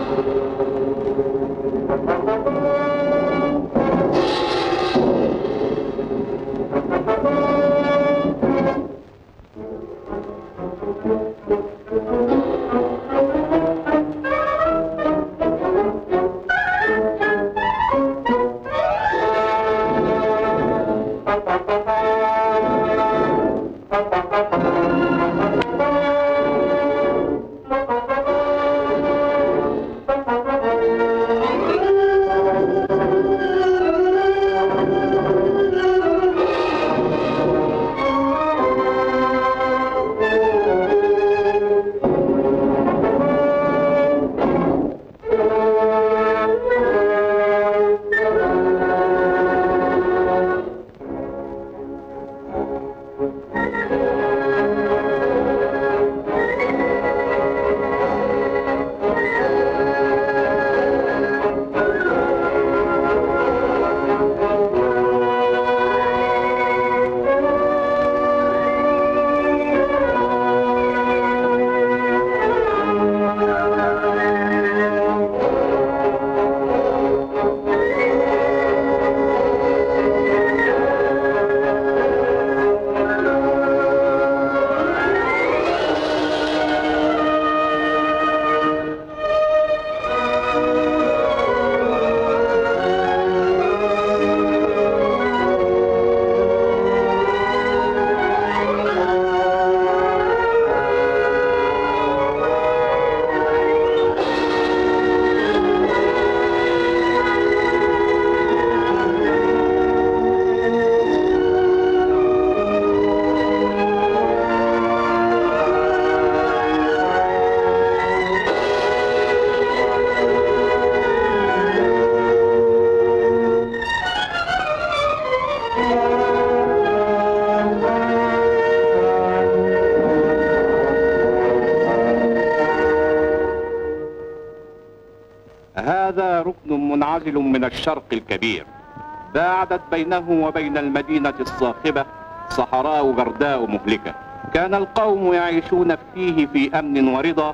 هذا ركن منعزل من الشرق الكبير، باعدت بينه وبين المدينة الصاخبة صحراء جرداء مهلكة. كان القوم يعيشون فيه في أمن ورضا،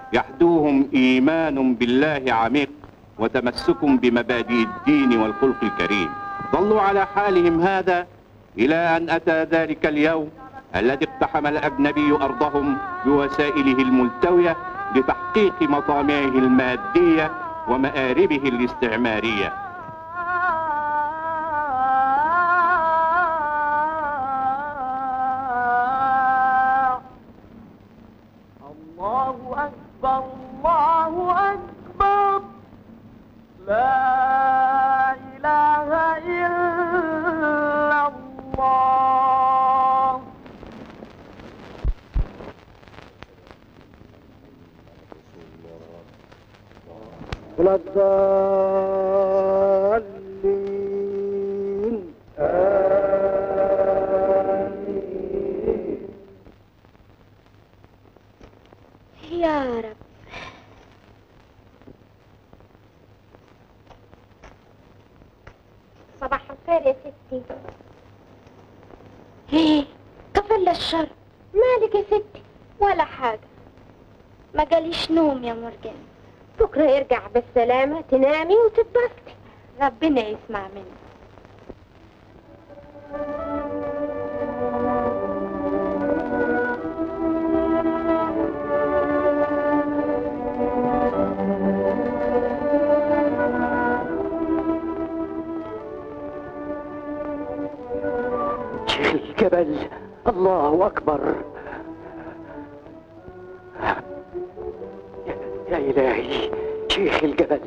يحدوهم إيمان بالله عميق وتمسك بمبادئ الدين والخلق الكريم. ظلوا على حالهم هذا إلى أن أتى ذلك اليوم الذي اقتحم الأجنبي أرضهم بوسائله الملتوية لتحقيق مطامعه المادية ومآربه الاستعمارية. الله أكبر الله أكبر، لا إله إلا الله. ولا الضالين آمين يا رب. صباح الخير يا ستي. ايه كفل الشر، مالك يا ستي؟ ولا حاجة، ما جاليش نوم يا مرجان. بكرة يرجع بالسلامة تنامي وتتبسطي، ربنا يسمع مني. شيخ الجبل، الله أكبر. يا إلهي، شيخ الجبل،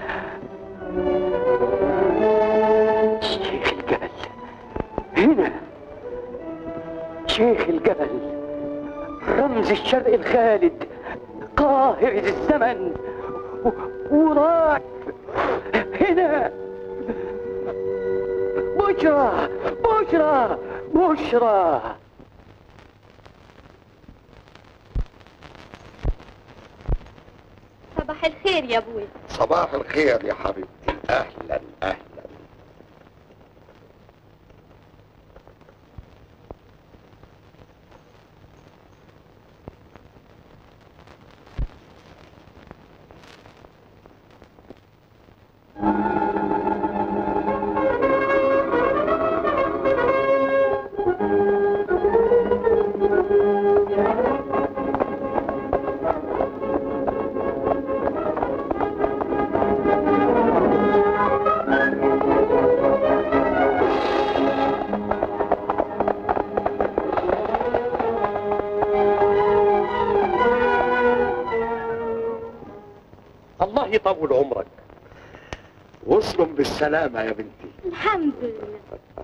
شيخ الجبل هنا. شيخ الجبل رمز الشرق الخالد، قاهر الزمن وراك هنا. بشرى بشرى بشرى. صباح الخير يا ابوي. صباح الخير يا حبيبتي، اهلا اهلا. الله يطول عمرك. وصلوا بالسلامة يا بنتي. الحمد لله.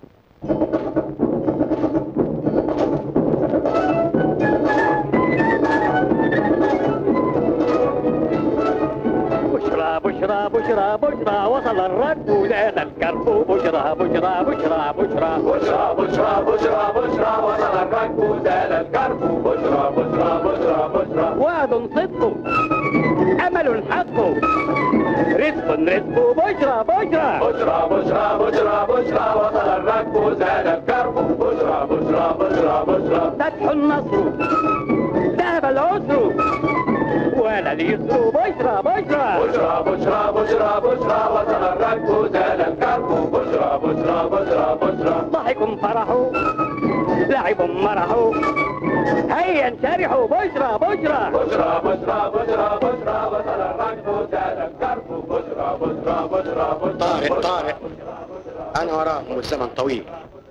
بشرى بشرى بشرى بشرى وصل الركب وزاد الكرب. بشرى بشرى بشرى بشرى بشرى بشرى بشرى بشرى وصل الركب وزال الكرب. بشرى بشرى بشرى بشرى وعد صدق أمل حق رزق رزق. بشرى بشرى بشرى بشرى بشرى بشرى وصل الركب وزال الكرب. بشرى بشرى بشرى بشرى فتح النصر ذهب العسر ولا اليسر. بشرى بشرى بشرى بشرى بشرى بشرى وصل الركب وزال الكرب. بشرى بشرى بشرى بشرى ضحك فرح لعب مرح هيا انشرحوا. بشرى بشرى بشرى بشرى بشرى بشرى وصل الركب وزال الكرب. بشرى بشرى بشرى بشرى طارق أنا وراكم والزمن طويل.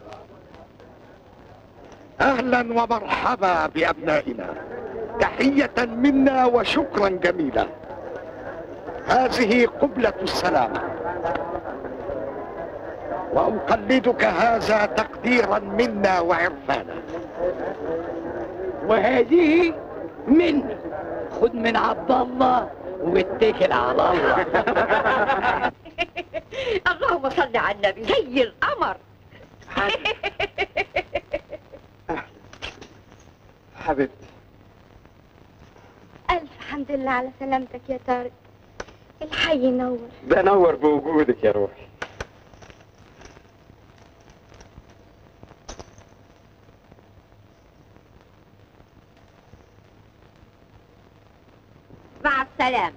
أهلا ومرحبا بأبنائنا، تحية منا وشكرا جميلا. هذه قبلة السلامة، وأقلدك هذا تقديرا منا وعرفانا. وهذه مني. خد من عبد الله واتكل على الله. اللهم صل على النبي زي القمر. حبيبتي ألف حمد لله على سلامتك يا طارق. الحي ينور. بنور بوجودك يا روحي. مع السلامة.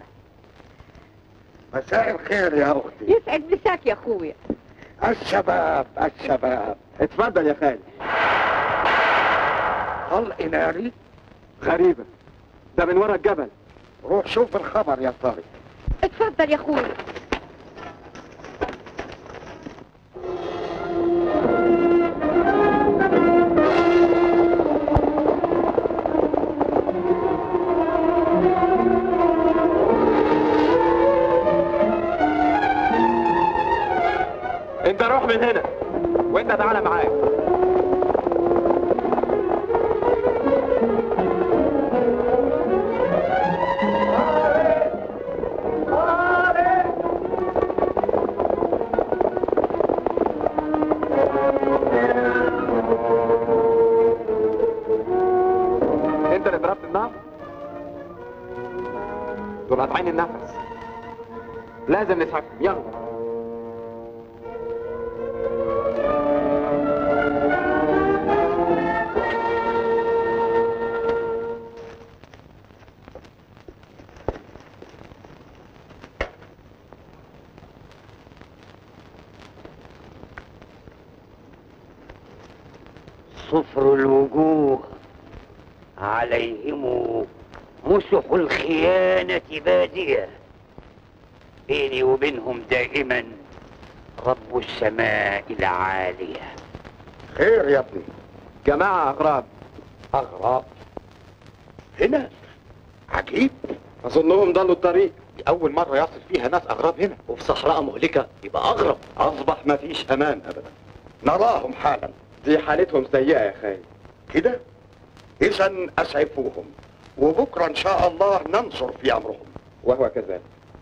مساء الخير يا أختي. يسعد مساك يا اخويا. الشباب الشباب. اتفضل يا خالد. طلق ناري غريبة، ده من ورا الجبل. روح شوف الخبر يا طارق. اتفضل يا اخويا. انت روح من هنا وانت تعالى معايا. انت اللي ضربت النار؟ دول قاطعين النفس، لازم نسحبهم. يلا. صفر الوجوه عليهم مسح الخيانة بادية. بيني وبينهم دائما رب السماء العالية. خير يا ابني. جماعة أغراب. أغراب هنا؟ عجيب. أظنهم ضلوا الطريق. دي أول مرة يصل فيها ناس أغراب هنا، وفي صحراء مهلكة يبقى أغرب. أصبح مفيش أمان أبدا. نراهم حالا. دي حالتهم سيئة يا خالد. كده؟ إذا أسعفوهم، وبكرة إن شاء الله ننصر في أمرهم. وهو كذلك.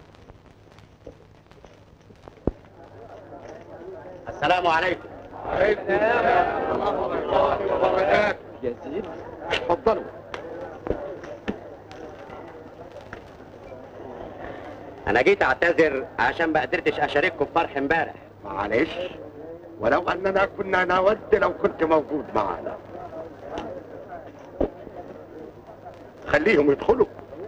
السلام عليكم. عليكم السلام ورحمة الله وبركاته. يزيد. اتفضلوا. أنا جيت أعتذر عشان ما قدرتش أشارككم في فرح امبارح. معلش، ولو أننا كنا نود لو كنت موجود معنا. خليهم يدخلوا.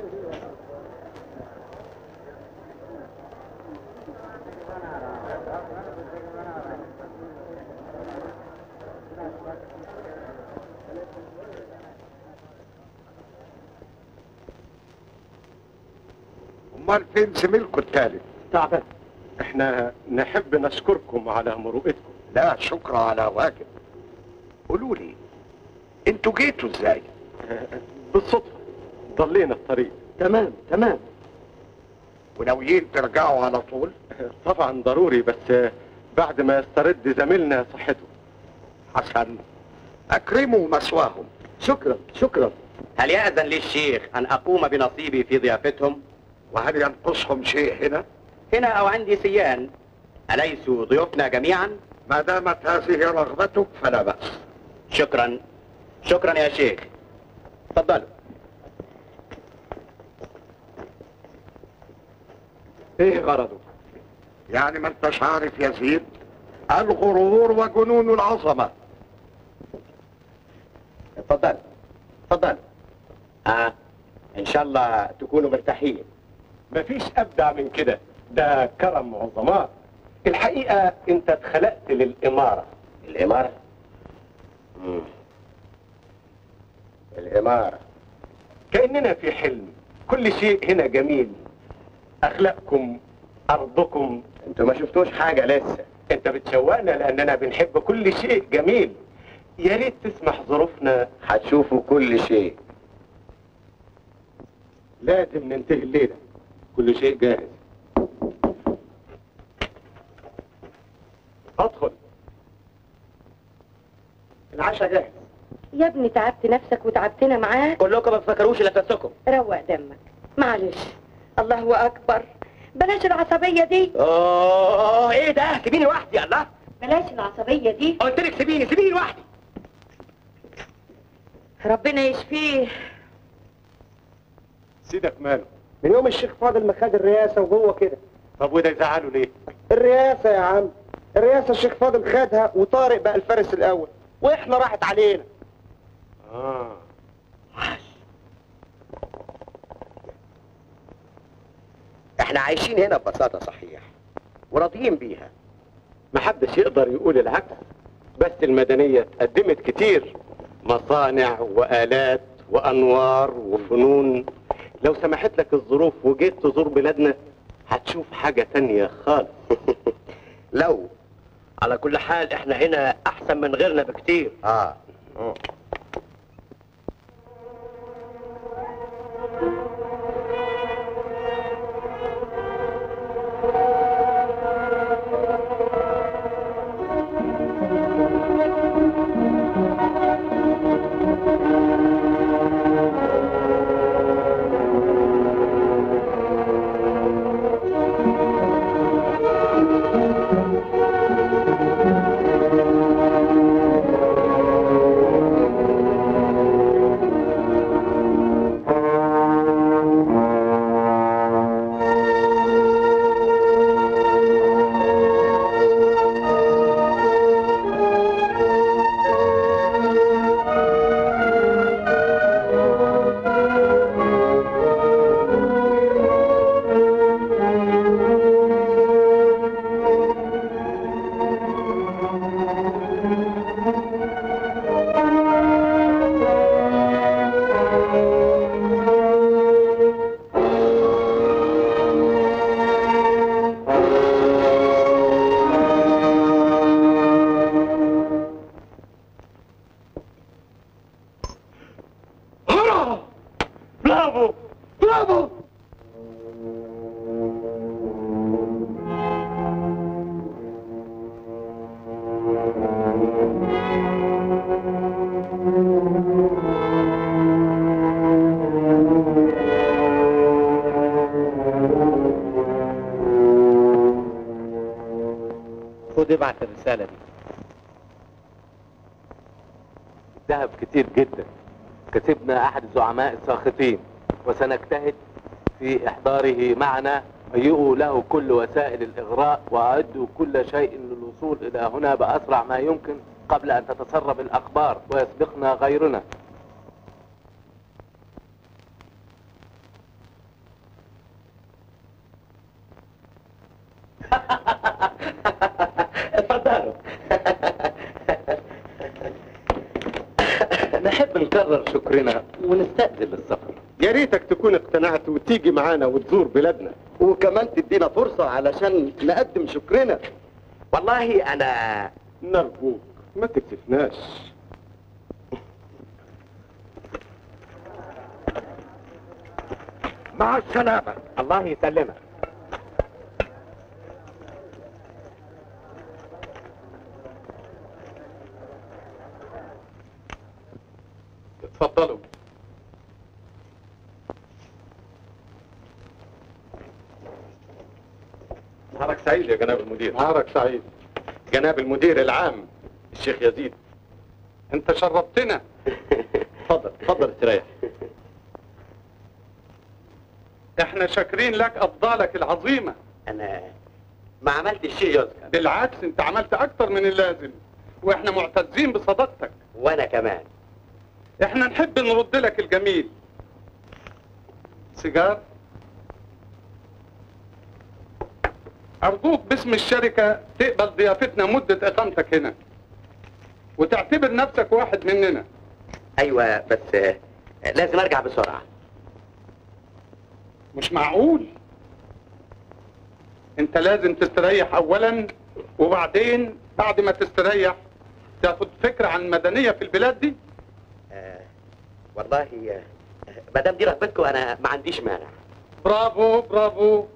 امال فين زميلكم الثالث؟ تعبان. احنا نحب نشكركم على مرؤتكم. لا شكر على واجب. قولوا لي انتوا جيتوا ازاي؟ بالصدفة ضلينا الطريق. تمام. وناويين ترجعوا على طول؟ طبعا ضروري، بس بعد ما يسترد زميلنا صحته. حسن، اكرموا مثواهم. شكرا شكرا. هل يأذن لي الشيخ أن أقوم بنصيبي في ضيافتهم؟ وهل ينقصهم شيء هنا؟ هنا أو عندي سيان، أليسوا ضيوفنا جميعا؟ ما دامت هذه رغبتك فلا بأس. شكرا شكرا يا شيخ. تفضلوا. ايه غرضه؟ يعني ما انتش عارف يزيد؟ الغرور وجنون العظمة. اتفضل اتفضل. ان شاء الله تكونوا مرتاحين. مفيش ابدع من كده، ده كرم عظماء. الحقيقة انت اتخلقت للإمارة. الإمارة؟ الإمارة كأننا في حلم، كل شيء هنا جميل، أخلاقكم، أرضكم. انتوا ما شفتوش حاجة لسه. انت بتشوقنا لأننا بنحب كل شيء جميل. يا ريت تسمح ظروفنا. هتشوفوا كل شيء. لازم ننتهي الليلة، كل شيء جاهز. ادخل. العشاء جاهز. يا ابني تعبت نفسك وتعبتنا معاك. كلكم ما تفكروش الا نفسكم. روق دمك، معلش. الله اكبر، بلاش العصبية دي. ايه ده؟ سيبيني لوحدي. الله، بلاش العصبية دي. قلت لك سيبيني لوحدي. ربنا يشفيه. سيدك ماله؟ من يوم الشيخ فاضل ما خد الرئاسة وهو كده. طب وده يزعله ليه؟ الرئاسة يا عم، الرئاسة الشيخ فاضل خدها وطارق بقى الفارس الأول، وإحنا راحت علينا. احنا عايشين هنا ببساطة صحيح وراضيين بيها. محدش يقدر يقول العكس، بس المدنية اتقدمت كتير، مصانع وآلات وأنوار وفنون. لو سمحت لك الظروف وجيت تزور بلادنا هتشوف حاجة تانية خالص. لو على كل حال احنا هنا احسن من غيرنا بكتير. خد ابعت الرسالة دي. الذهب كتير جدا، كسبنا أحد الزعماء الساخطين وسنجتهد في إحضاره معنا. هيئوا له كل وسائل الإغراء وأعدوا كل شيء للوصول إلى هنا بأسرع ما يمكن قبل أن تتسرب الأخبار ويسبقنا غيرنا. اتفضلوا. نحب نكرر شكرنا ونستأذن للسفر. يا ريتك تكون اقتنعت وتيجي معانا وتزور بلادنا، وكمان تدينا فرصة علشان نقدم شكرنا. والله أنا نرجوك ما تكسفناش. مع السلامة. الله يسلمك. نهارك سعيد يا جناب المدير. نهارك سعيد جناب المدير العام الشيخ يزيد، انت شرفتنا. اتفضل اتفضل استريح. احنا شاكرين لك افضالك العظيمه. انا ما عملتش شيء يذكر. بالعكس انت عملت اكتر من اللازم، واحنا معتزين بصداقتك. وانا كمان. احنا نحب نرد لك الجميل. سيجار؟ ارجوك باسم الشركه تقبل ضيافتنا مده اقامتك هنا، وتعتبر نفسك واحد مننا. ايوه بس لازم ارجع بسرعه. مش معقول. انت لازم تستريح اولا، وبعدين بعد ما تستريح تاخد فكره عن المدنيه في البلاد دي. والله ما دام دي رغبتكم انا ما عنديش مانع. برافو برافو.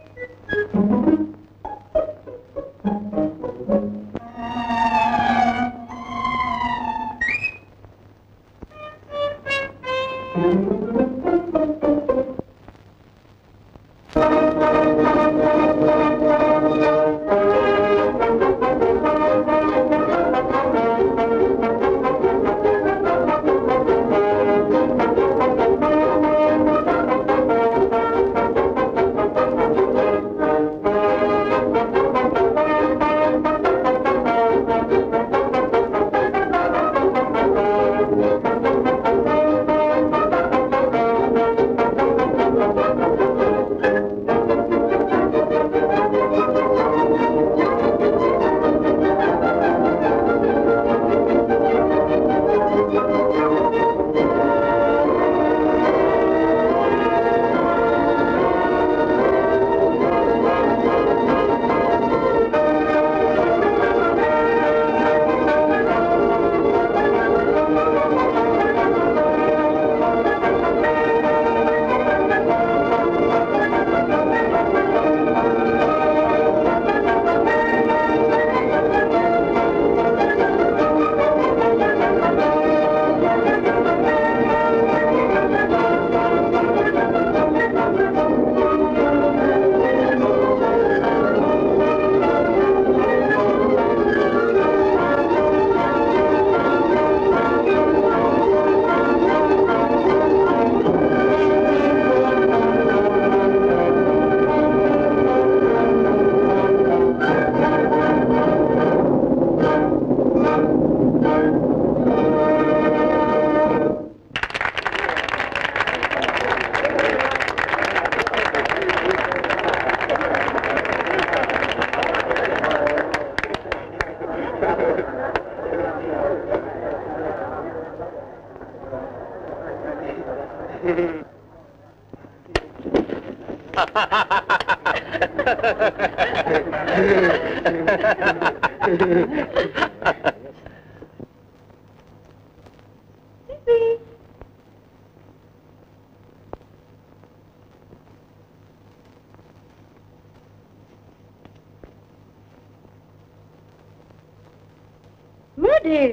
مدهش،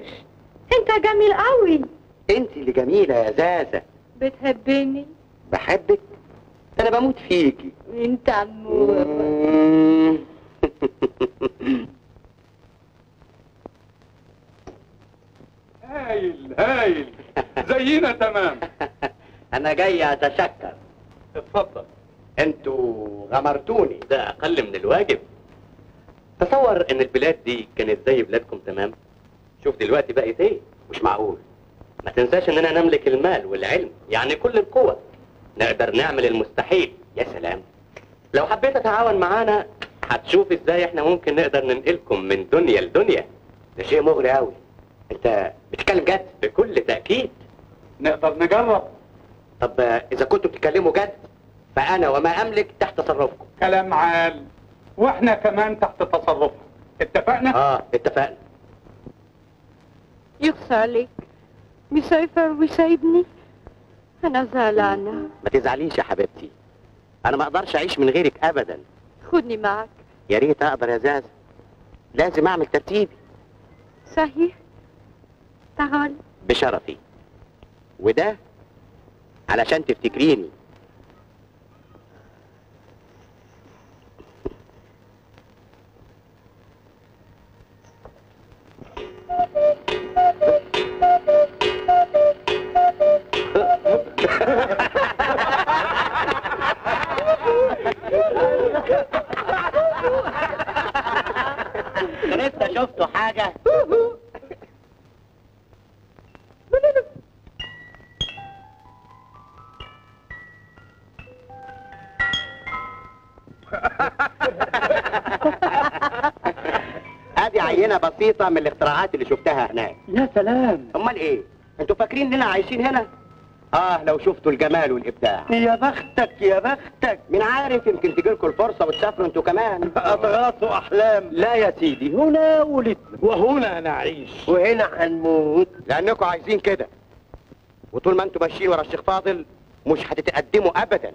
انت جميل قوي. انت اللي جميله يا زازه. بتحبني؟ بحبك؟ انا بموت فيكي. انت عمور. هايل هايل، زينا تمام. انا جاي اتشكر. اتفضل. انتوا غمرتوني. ده اقل من الواجب. تصور ان البلاد دي كانت زي بلادكم تمام. شوف دلوقتي بقت ايه. مش معقول. ما تنساش اننا نملك المال والعلم، يعني كل القوة. نقدر نعمل المستحيل. يا سلام، لو حبيت تتعاون معانا هتشوف ازاي احنا ممكن نقدر ننقلكم من دنيا لدنيا. ده شيء مغري قوي. انت بتتكلم جد؟ بكل تأكيد. نقدر نجرب. طب اذا كنتوا بتتكلموا جد فانا وما املك تحت تصرفكم. كلام عال، واحنا كمان تحت تصرفك. اتفقنا؟ اتفقنا. يخص عليك، مسافر وسايبني. انا زعلانه. ما تزعليش يا حبيبتي، انا ما اقدرش اعيش من غيرك ابدا. خدني معك. يا ريت اقدر يا زازة، لازم اعمل ترتيبي. صحيح، تعال. بشرفي. وده علشان تفتكريني. حاجه؟ ادي عينه بسيطه من الاختراعات اللي شفتها هناك. يا سلام. امال ايه؟ انتوا فاكرين اننا عايشين هنا؟ لو شفتوا الجمال والابداع. يا بختك يا بختك. مين عارف يمكن تجيلكوا الفرصه وتسافروا انتوا كمان. اضغاث احلام. لا يا سيدي، هنا ولدنا وهنا نعيش وهنا هنموت. لانكم عايزين كده، وطول ما انتوا ماشيين ورا الشيخ فاضل مش هتتقدموا ابدا.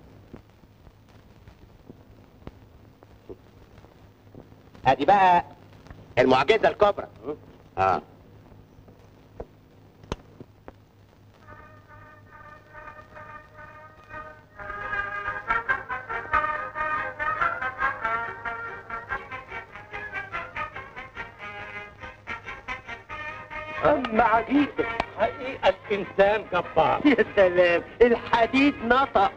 ادي بقى المعجزه الكبرى. أما عجيبة حقيقة إنسان جبار. يا سلام، الحديد نطق.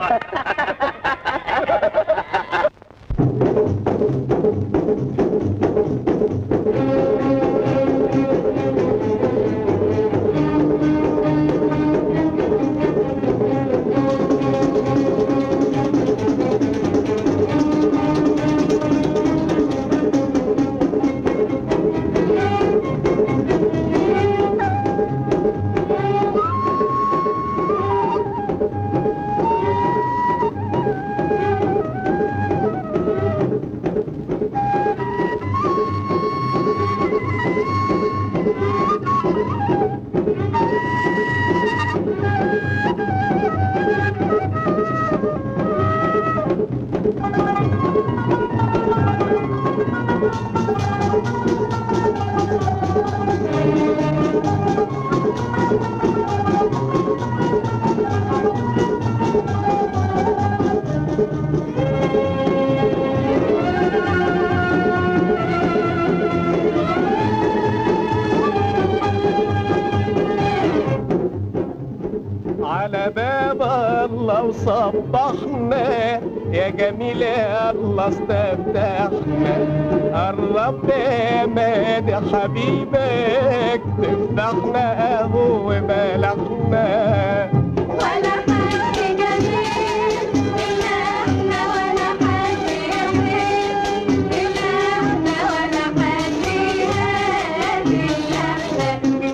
على باب الله وصبحنا يا جميل يا الله استفتحنا. قرب يا مادي حبيبك تفتحنا اهو بلحنا. ولا حد جميل إلا احنا، ولا حد جميل إلا احنا، ولا حد هادي إلا احنا.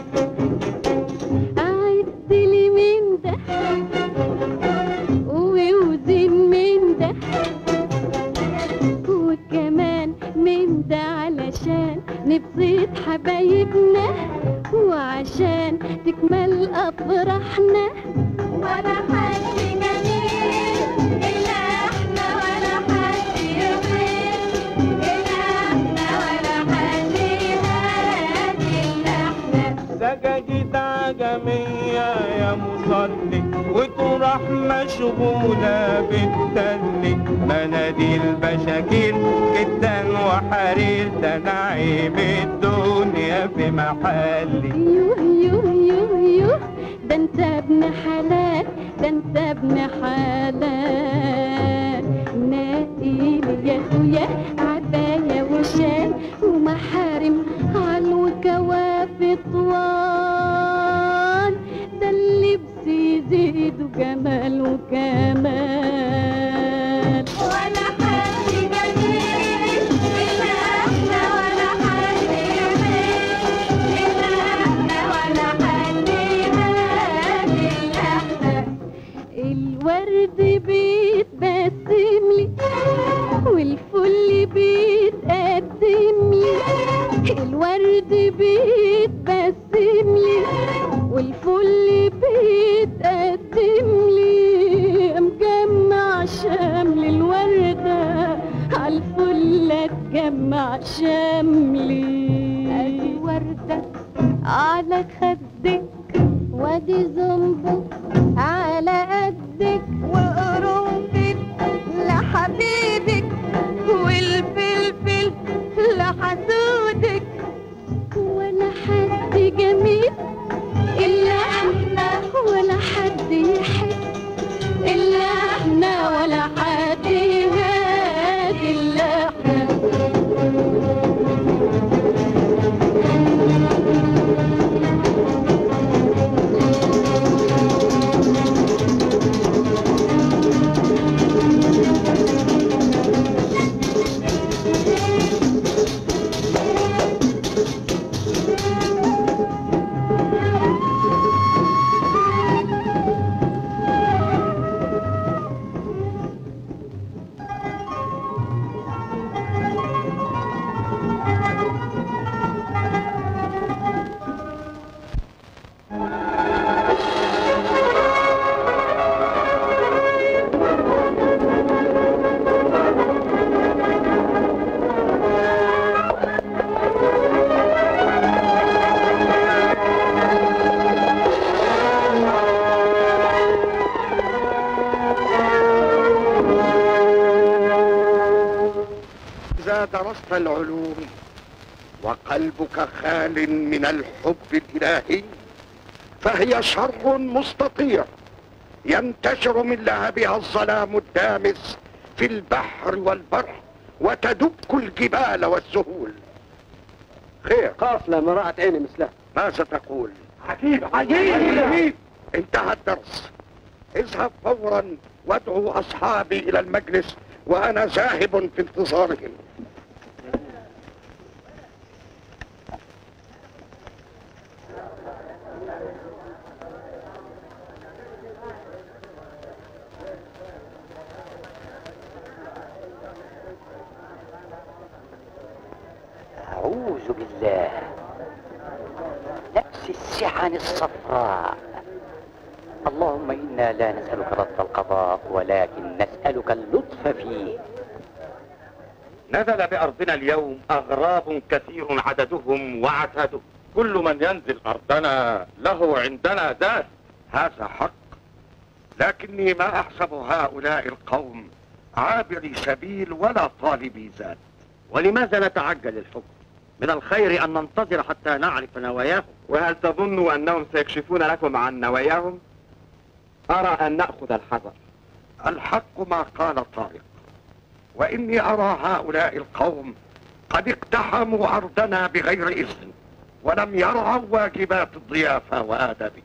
أعد لي من ده ووزن من ده وكمان من ده، علشان نبسط حبايبنا وعشان تكمل أفراحنا. ولا حد جميل إلا احنا، ولا حد جميل إلا احنا، ولا حد هادي إلا احنا. سجاجيد عجمية يا مصلي وتروح مشغولة بالتلي. مناديل بشاكير كتان وحرير، ده نعيم الدنيا في محلي. يوه يوه يوه يوه، ده انت ابن حلال، ده انت ابن حلال. ناقيل يا اخويا عباية وشال ومحارم عالوكوافي طوال. ده اللبس يزيد جمال وكمال. ولا حد جميل إلا احنا، ولا حد جميل إلا احنا، ولا حد هادي إلا احنا. الورد بيتبسم لي والفل بيتقدم لي. الورد بيتبسم لي والفل بيتقدم لي. مجمع شمل الوردة عالفل اتجمع شملي. ادي وردة على خدك وادي زنبق على قدك وقرنفل لحبيبك والفلفل لحسودك. ولا حد جميل إلا احنا، ولا حد يحب إلا احنا، ولا حد هادي إلا احنا. إذا درست العلوم وقلبك خال من الحب الإلهي فهي شر مستطير ينتشر من لهبها الظلام الدامس في البحر والبر وتدك الجبال والسهول. خير، خاف لما رأت عيني مثلها. ماذا تقول؟ عجيب عجيب. انتهى الدرس. اذهب فورا وادعو أصحابي إلى المجلس وأنا ذاهب في انتظارهم. أعوذ بالله. نفس السحن الصفراء. اللهم إنا لا نسألك رد القضاء ولكن نسألك اللطف فيه. نزل بأرضنا اليوم أغراب كثير عددهم وعتادهم. كل من ينزل أرضنا له عندنا ذات. هذا حق، لكني ما أحسب هؤلاء القوم عابري سبيل ولا طالبي ذات. ولماذا نتعجل الحكم؟ من الخير أن ننتظر حتى نعرف نواياهم. وهل تظنوا أنهم سيكشفون لكم عن نواياهم؟ أرى أن نأخذ الحذر. الحق ما قال طارق، وإني أرى هؤلاء القوم قد اقتحموا أرضنا بغير إذن ولم يرعوا واجبات الضيافة وآدابها.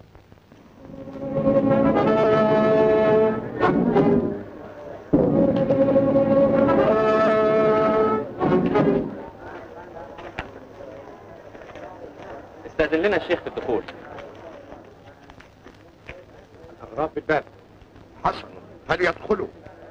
استاذن لنا الشيخ في الدخول. الأغراب بالباب. حسن، فليدخلوا.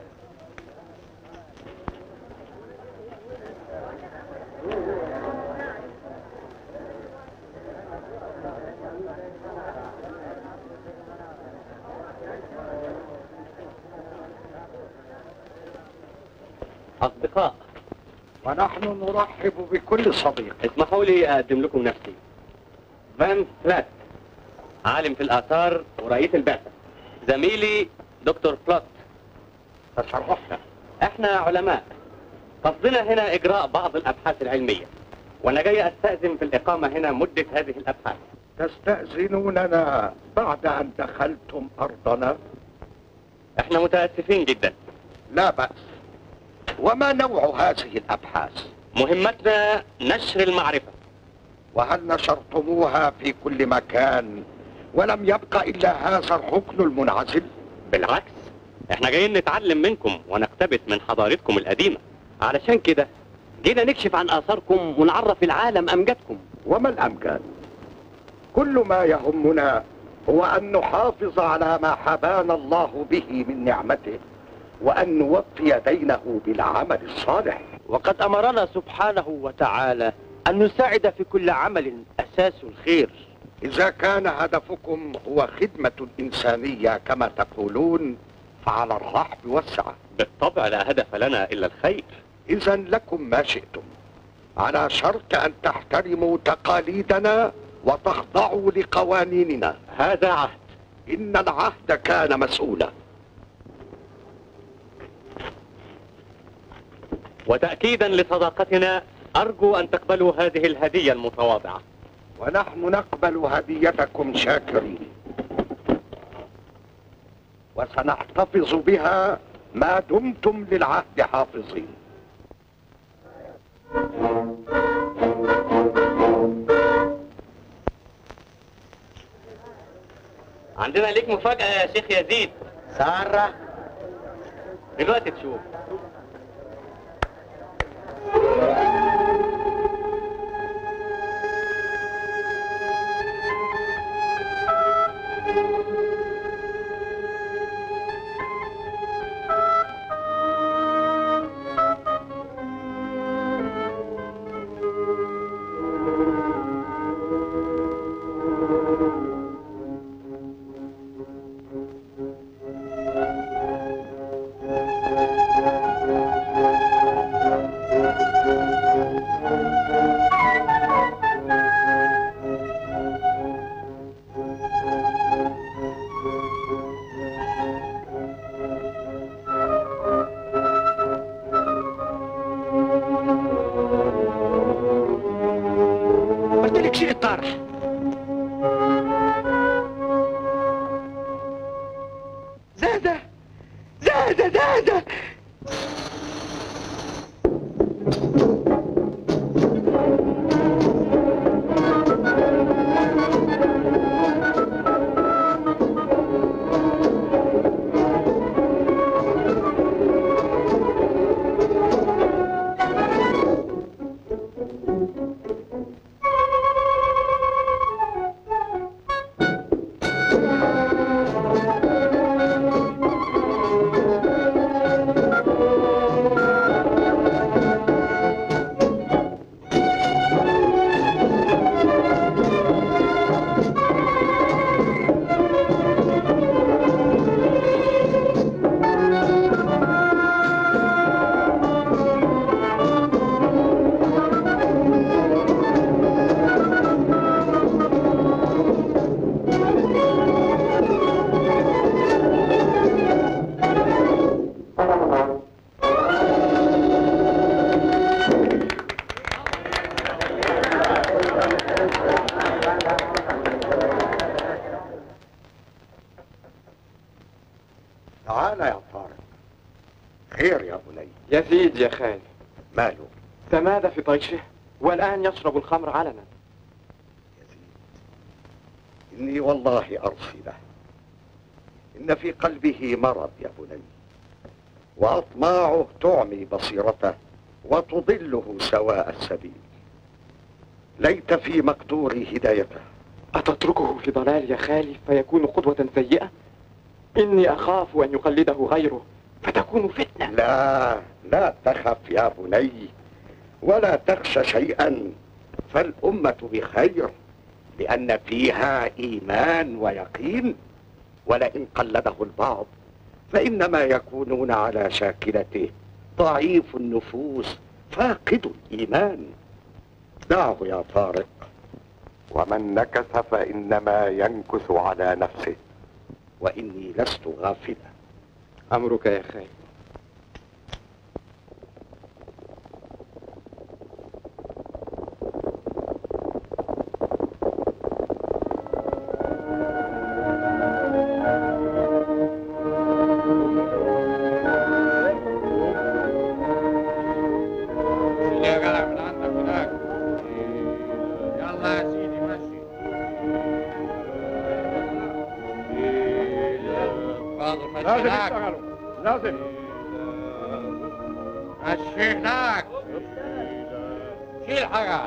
أصدقاء، ونحن نرحب بكل صديق. اسمحوا لي أقدم لكم نفسي. فان فلات، عالم في الآثار ورئيس البعثة. زميلي دكتور بلوت. تشرفنا. احنا علماء، قصدنا هنا إجراء بعض الأبحاث العلمية، وأنا جاي أستأذن في الإقامة هنا مدة هذه الأبحاث. تستأذنوننا بعد أن دخلتم أرضنا؟ احنا متأسفين جدا. لا بأس. وما نوع هذه الأبحاث؟ مهمتنا نشر المعرفة. وهل نشرتموها في كل مكان ولم يبق إلا هذا الركن المنعزل؟ بالعكس، احنا جايين نتعلم منكم ونقتبس من حضارتكم القديمة. علشان كده جينا نكشف عن آثاركم ونعرف العالم أمجادكم. وما الأمجاد؟ كل ما يهمنا هو أن نحافظ على ما حبانا الله به من نعمته وأن نوفي دينه بالعمل الصالح. وقد أمرنا سبحانه وتعالى أن نساعد في كل عمل أساس الخير. إذا كان هدفكم هو خدمة الإنسانية كما تقولون فعلى الرحب والسعة. بالطبع لا هدف لنا إلا الخير. إذا لكم ما شئتم، على شرط أن تحترموا تقاليدنا وتخضعوا لقوانيننا. هذا عهد. إن العهد كان مسؤولا. وتأكيدا لصداقتنا أرجو أن تقبلوا هذه الهدية المتواضعة. ونحن نقبل هديتكم شاكرين، وسنحتفظ بها ما دمتم للعهد حافظين. عندنا ليك مفاجأة يا شيخ يزيد. سارة، دلوقتي تشوف. ده تعال يا طارق. خير يا بني؟ يزيد يا خالي. ماله؟ تمادى في طيشه والآن يشرب الخمر علنا. إني والله أرصي له. إن في قلبه مرض يا بني، وأطماعه تعمي بصيرته وتضله سواء السبيل. ليت في مقدوري هدايته. أتتركه في ضلال يا خالي فيكون قدوة سيئة؟ إني أخاف أن يقلده غيره فتكون فتنة. لا تخف يا بني، ولا تخشى شيئا، فالأمة بخير لأن فيها إيمان ويقين، ولئن قلده البعض فإنما يكونون على شاكلته ضعيف النفوس فاقد الإيمان. دعه يا طارق، ومن نكث فإنما ينكث على نفسه، وإني لست غافلا. أمرك يا خالي. يا جدع من عندك هناك. يلا يا سيدي مشي. فاضل مشي لازم هناك. يشتغلوا، لازم. مشي هناك. شيل حاجة.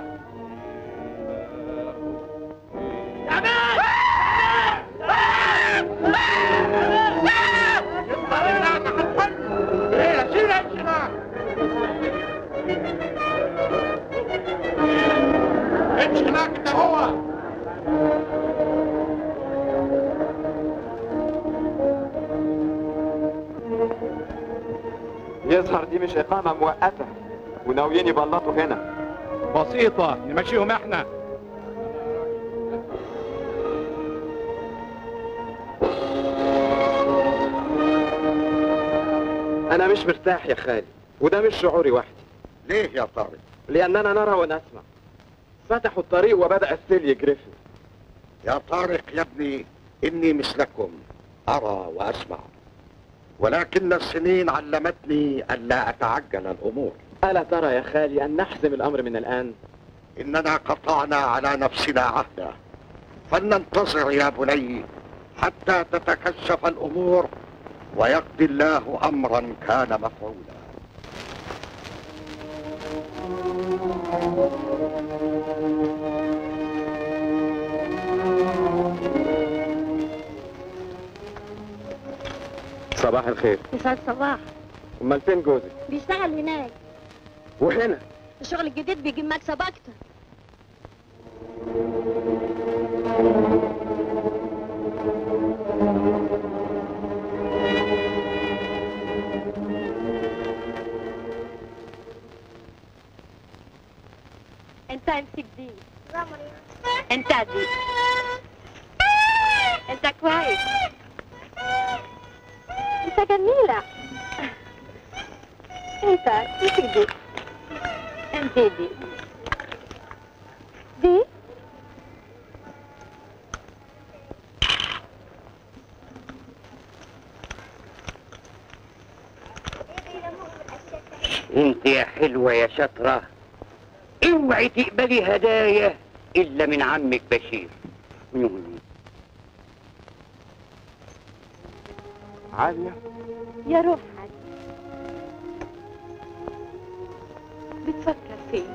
امشي هناك انت هو. يظهر دي مش إقامة مؤقتة وناويين يبلطوا هنا. بسيطة، نمشيهم احنا. أنا مش مرتاح يا خالي، وده مش شعوري وحدي. ليه يا طارق؟ لأننا نرى ونسمع. فتحوا الطريق وبدأ السيل يجرفني. يا طارق يا ابني، إني مثلكم أرى وأسمع، ولكن السنين علمتني ألا أتعجل الأمور. ألا ترى يا خالي أن نحزم الأمر من الآن؟ إننا قطعنا على نفسنا عهدا، فلننتظر يا بني حتى تتكشف الأمور ويقضي الله أمرا كان مفعولا. صباح الخير. يسعد صباح. أمال فين جوزك؟ بيشتغل هناك. وهنا؟ الشغل الجديد بيجيب مكسب أكتر. انت امسك دي. انت دي. انت كويس. انت جميلة. انت امسك دي. انت دي. دي. انت يا حلوة يا شطرة، اوعي تقبلي هدايا الا من عمك بشير. عالية يا روح علي، بتفكر فين؟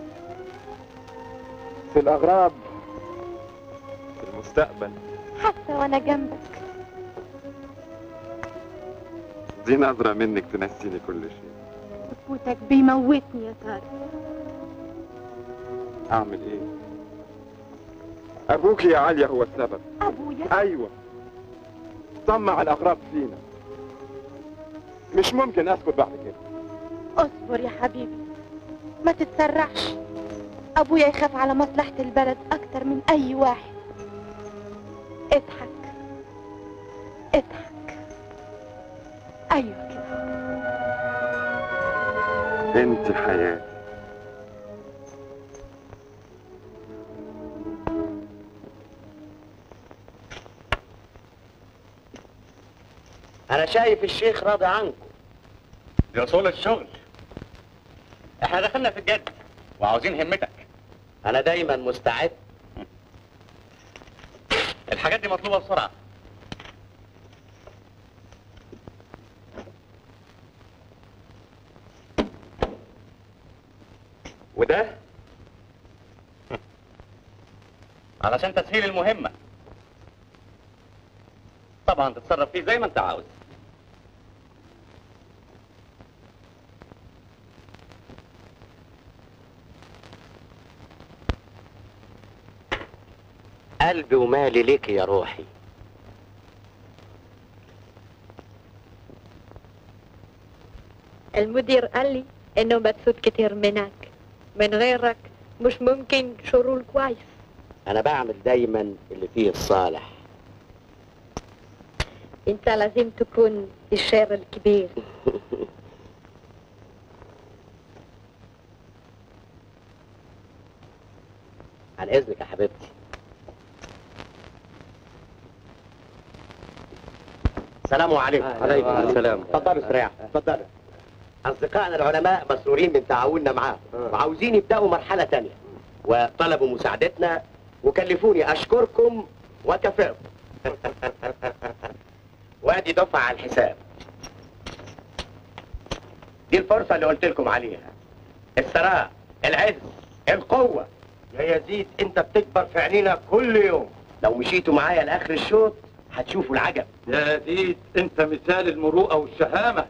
في الأغراب، في المستقبل. حتى وانا جنبك. دي نظرة منك تنسيني كل شيء. سكوتك بيموتني يا طارق. أعمل إيه؟ أبوك يا عالية هو السبب. أبويا؟ أيوة، طمع الأغراب فينا. مش ممكن أسكت بعد كده. اصبر يا حبيبي، ما تتسرعش. أبويا يخاف على مصلحة البلد أكتر من أي واحد. اضحك اضحك، أيوة كده. أنت حياتي. انا شايف الشيخ راضي عنكم. دي اصول الشغل. احنا دخلنا في الجد وعاوزين همتك. انا دايما مستعد. الحاجات دي مطلوبه بسرعه. وده علشان تسهيل المهمه. طبعا تتصرف فيه زي ما انت عاوز. قلبي ومالي ليك يا روحي. المدير قال لي انه مبسوط كتير منك، من غيرك مش ممكن شغل كويس. انا بعمل دايما اللي فيه الصالح. انت لازم تكون الشير الكبير. عن اذنك يا حبيبتي. السلام عليكم. عليكم السلام. اتفضلوا استريحوا. اتفضلوا. اصدقائنا العلماء مسرورين بتعاوننا معاهم وعاوزين يبداوا مرحله تانية، وطلبوا مساعدتنا وكلفوني اشكركم وكافئكم. وادي دفعه على الحساب. دي الفرصه اللي قلت لكم عليها. الثراء، العز، القوه. يا يزيد انت بتكبر في عينينا كل يوم. لو مشيتوا معايا لاخر الشوط هتشوفوا العجب. يا يزيد انت مثال المروءه والشهامه.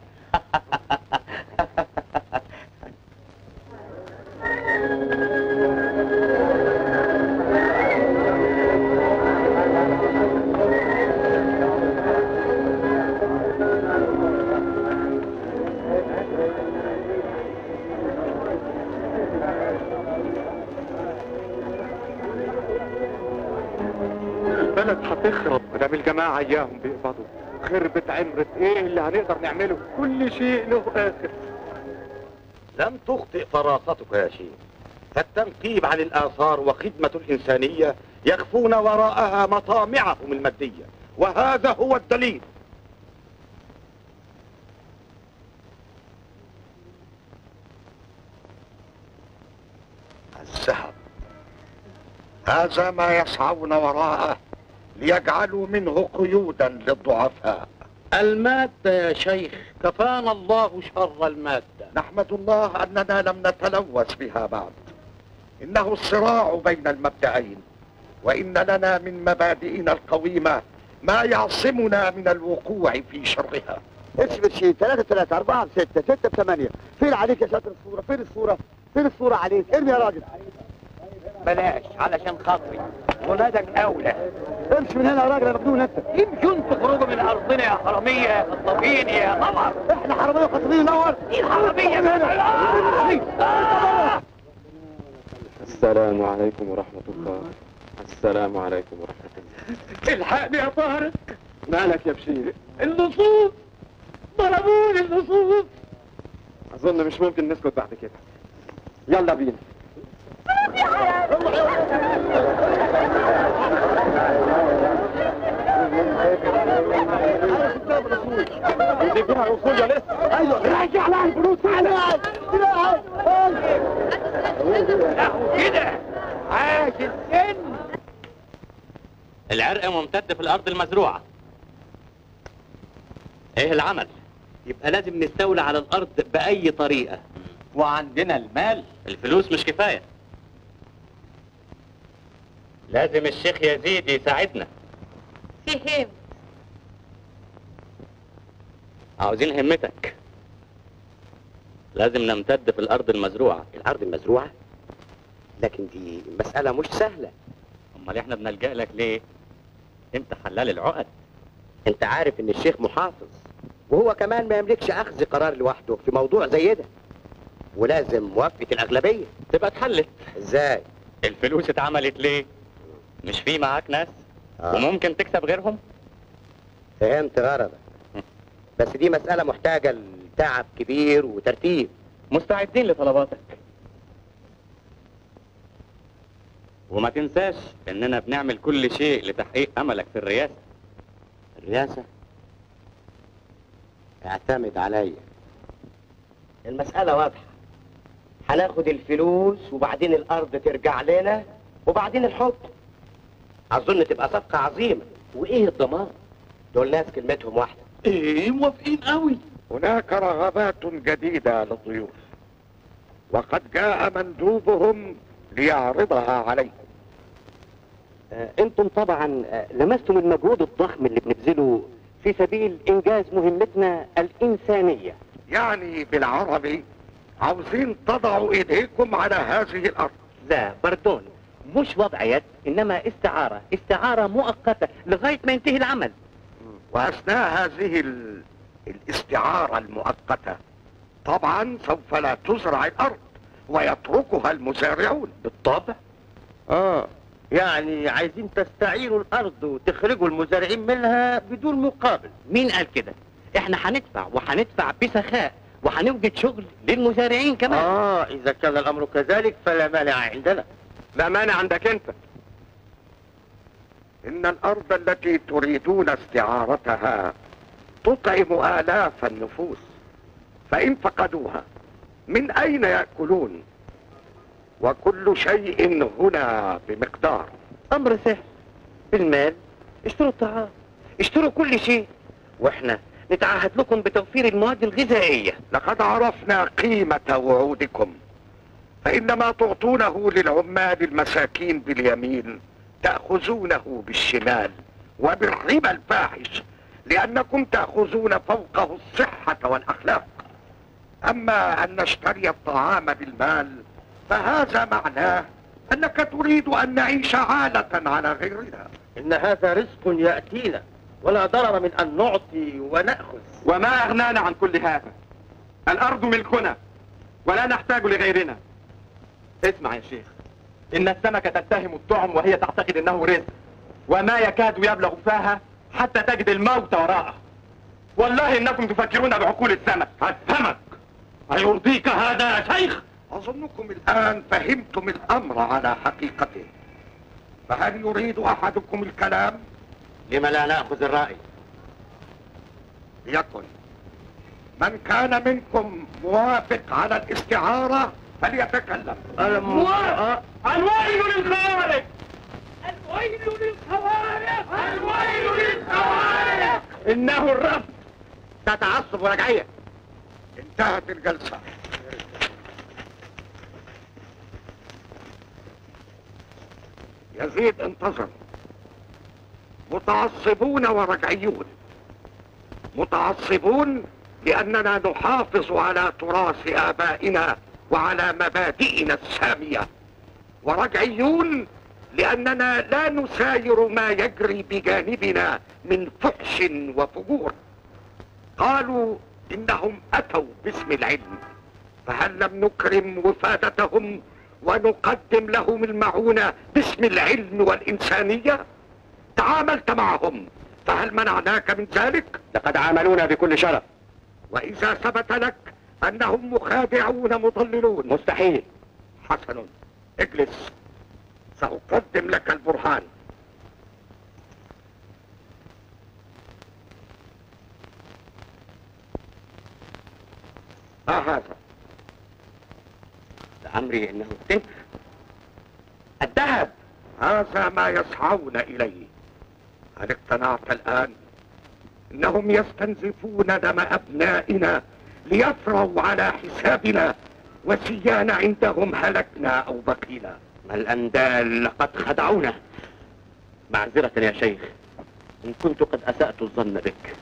البلد هتخرب مدام الجماعة اياهم بيقبضوا. خربت عمرة ايه اللي هنقدر نعمله؟ كل شيء له اخر. لم تخطئ فراستك يا شيخ. التنقيب عن الآثار وخدمة الإنسانية يخفون وراءها مطامعهم المادية، وهذا هو الدليل. الذهب هذا ما يسعون وراءه ليجعلوا منه قيودا للضعفاء. المادة يا شيخ، كفانا الله شر المادة. نحمد الله أننا لم نتلوث بها بعد. إنه الصراع بين المبدأين، وإن لنا من مبادئنا القويمة ما يعصمنا من الوقوع في شرها. اكشف الشيء 3 3 4 6 6 8. فين عليك يا شاطر الصورة؟ فين الصورة؟ فين الصورة عليك؟ ارمي يا راجل. بلاش علشان خاطري، ولادك اولى. امشي من هنا يا راجل يا مجنون انت. يمكن تخرجوا من ارضنا يا حراميه يا خطابين يا نمر. احنا حراميه وخطابين نور. مين حراميه من هنا؟ السلام عليكم ورحمة الله. السلام عليكم ورحمة الله. الحقني يا طارق. مالك يا بشير؟ اللصوص ضربوني اللصوص. أظن مش ممكن نسكت بعد كده. يلا بينا. جاب الاصول دي فيها اصول يا لسه. ايوه رجع لها الفلوس كده عاش السن. العرق ممتد في الارض المزروعه. ايه العمل؟ يبقى لازم نستولى على الارض باي طريقه. وعندنا المال. الفلوس مش كفايه، لازم الشيخ يزيد يساعدنا. فهم. عاوزين همتك. لازم نمتد في الارض المزروعه. الارض المزروعه؟ لكن دي مساله مش سهله. امال احنا بنلجأ لك ليه؟ انت حلال العقد. انت عارف ان الشيخ محافظ، وهو كمان ما يملكش اخذ قرار لوحده في موضوع زي ده، ولازم موافقه الاغلبيه. تبقى اتحلت. ازاي؟ الفلوس اتعملت ليه؟ مش في معاك ناس وممكن تكسب غيرهم؟ فهمت غرضك، بس دي مساله محتاجه لتعب كبير وترتيب. مستعدين لطلباتك، وما تنساش اننا بنعمل كل شيء لتحقيق املك في الرئاسه. الرئاسه؟ اعتمد عليا. المساله واضحه، هناخد الفلوس وبعدين الارض ترجع لنا وبعدين الحكم. اظن تبقى صفقه عظيمه. وايه الضمان؟ دول ناس كلمتهم واحده. ايه موافقين قوي. هناك رغبات جديدة للضيوف، وقد جاء مندوبهم ليعرضها عليكم. انتم طبعا لمستم المجهود الضخم اللي بنبذله في سبيل انجاز مهمتنا الانسانية. يعني بالعربي عاوزين تضعوا ايديكم على هذه الارض. لا باردون، مش وضع يد، انما استعارة مؤقتة لغاية ما ينتهي العمل. واثناء هذه الاستعارة المؤقتة طبعا سوف لا تزرع الارض ويتركها المزارعون. بالطبع. يعني عايزين تستعيروا الارض وتخرجوا المزارعين منها بدون مقابل. مين قال كده؟ احنا هندفع وهندفع بسخاء وهنوجد شغل للمزارعين كمان. اذا كان الامر كذلك فلا مانع عندنا. لا مانع عندك انت. إن الأرض التي تريدون استعارتها تطعم آلاف النفوس، فإن فقدوها من أين يأكلون؟ وكل شيء هنا بمقدار. أمر سهل، بالمال اشتروا الطعام، اشتروا كل شيء، وإحنا نتعهد لكم بتوفير المواد الغذائية. لقد عرفنا قيمة وعودكم، فإنما تعطونه للعمال المساكين باليمين تأخذونه بالشمال وبالربا الفاحش، لأنكم تأخذون فوقه الصحة والأخلاق. أما أن نشتري الطعام بالمال فهذا معناه أنك تريد أن نعيش عالة على غيرنا. إن هذا رزق يأتينا ولا ضرر من أن نعطي ونأخذ. وما أغنانا عن كل هذا؟ الأرض ملكنا ولا نحتاج لغيرنا. اسمع يا شيخ، إن السمكة تتهم الطعم وهي تعتقد أنه رزق، وما يكاد يبلغ فاها حتى تجد الموت وراءه. والله إنكم تفكرون بعقول السمك. السمك؟ أيرضيك هذا يا شيخ؟ أظنكم الآن فهمتم الأمر على حقيقته. فهل يريد أحدكم الكلام؟ لما لا نأخذ الرأي؟ ليكن. من كان منكم موافق على الاستعارة فليتكلم. موافق. الويل للخوارج، الويل للخوارج، الويل للخوارج. إنه الرفض. ده تعصب ورجعية. انتهت الجلسة. يزيد انتظر. متعصبون ورجعيون. متعصبون لأننا نحافظ على تراث آبائنا وعلى مبادئنا السامية، ورجعيون لأننا لا نساير ما يجري بجانبنا من فحش وفجور. قالوا إنهم أتوا باسم العلم، فهل لم نكرم وفادتهم ونقدم لهم المعونة باسم العلم والإنسانية؟ تعاملت معهم، فهل منعناك من ذلك؟ لقد عاملونا بكل شرف. وإذا ثبت لك أنهم مخادعون مضللون؟ مستحيل. حسن، اجلس، سأقدم لك البرهان. هذا لعمري انه التبر الذهب. هذا ما يسعون اليه. هل اقتنعت الان انهم يستنزفون دم ابنائنا ليفروا على حسابنا، وسيان عندهم هلكنا او بقينا؟ ما الاندال لقد خدعونا. معذرة يا شيخ ان كنت قد اسأت الظن بك.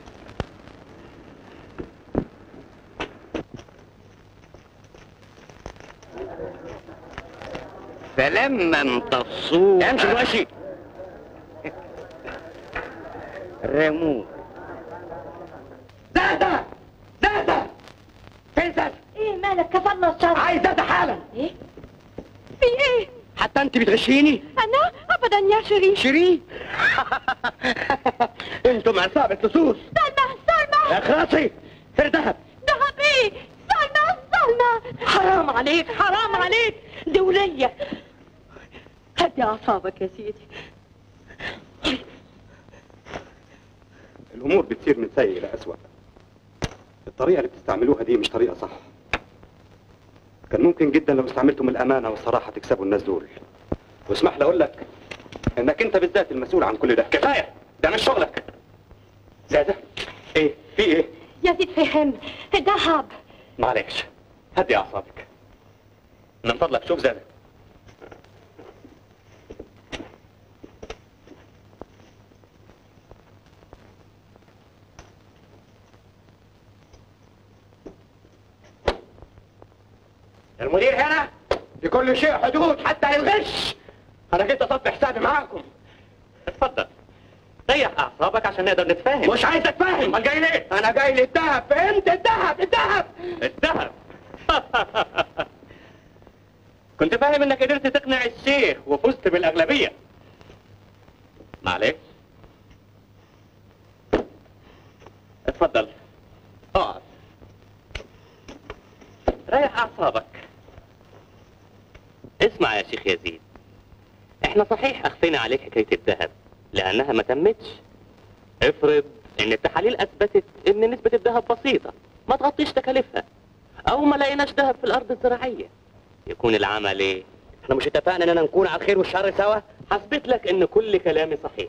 فلما امتصوه امشي الوشي رموه. زادة زادة فين زادة؟ ايه مالك كفرنا الشر؟ عايز زادة حالا. ايه؟ في ايه؟ حتى انت بتغشيني؟ انا؟ ابدا يا شيرين. شيرين؟ انتم عصابة لصوص. سلمى يا خلاصي في ذهب. ذهب ايه؟ سلمى حرام عليك حرام عليك، دي ولية. هدي اعصابك يا سيدي. الامور بتصير من سيء الى اسوأ. الطريقه اللي بتستعملوها دي مش طريقه صح. كان ممكن جدا لو استعملتم الامانه والصراحه تكسبوا الناس دول. واسمح لي اقول لك انك انت بالذات المسؤول عن كل ده. كفايه، ده مش شغلك. زادة ايه في ايه؟ يا زيد فهم ذهب. معلش هدي اعصابك من فضلك. شوف زادة، المدير هنا لكل شيء حدود حتى للغش. انا جيت اصفي حسابي معاكم. اتفضل ريح اعصابك عشان نقدر نتفاهم. مش عايز اتفاهم. امال جاي ليه؟ انا جاي للذهب. فهمت؟ الذهب كنت فاهم انك قدرت تقنع الشيخ وفزت بالاغلبيه. معلش اتفضل اقعد ريح اعصابك. اسمع يا شيخ يزيد، احنا صحيح اخفينا عليك حكايه الذهب لانها ما تمتش. افرض ان التحاليل اثبتت ان نسبه الذهب بسيطه ما تغطيش تكاليفها، او ما لقيناش ذهب في الارض الزراعيه، يكون العمل ايه؟ احنا مش اتفقنا اننا نكون على الخير والشر سوا؟ حسبت لك ان كل كلامي صحيح.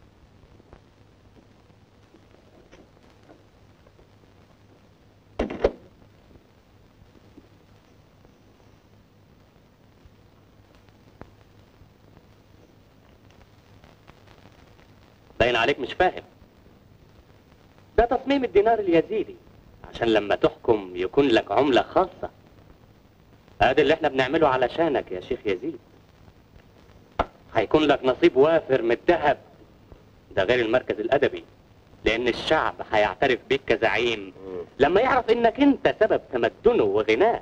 باين عليك مش فاهم. ده تصميم الدينار اليزيدي عشان لما تحكم يكون لك عملة خاصة. ادي اللي احنا بنعمله علشانك يا شيخ يزيد. هيكون لك نصيب وافر من الذهب، ده غير المركز الادبي، لان الشعب هيعترف بيك كزعيم لما يعرف انك انت سبب تمدنه وغناه.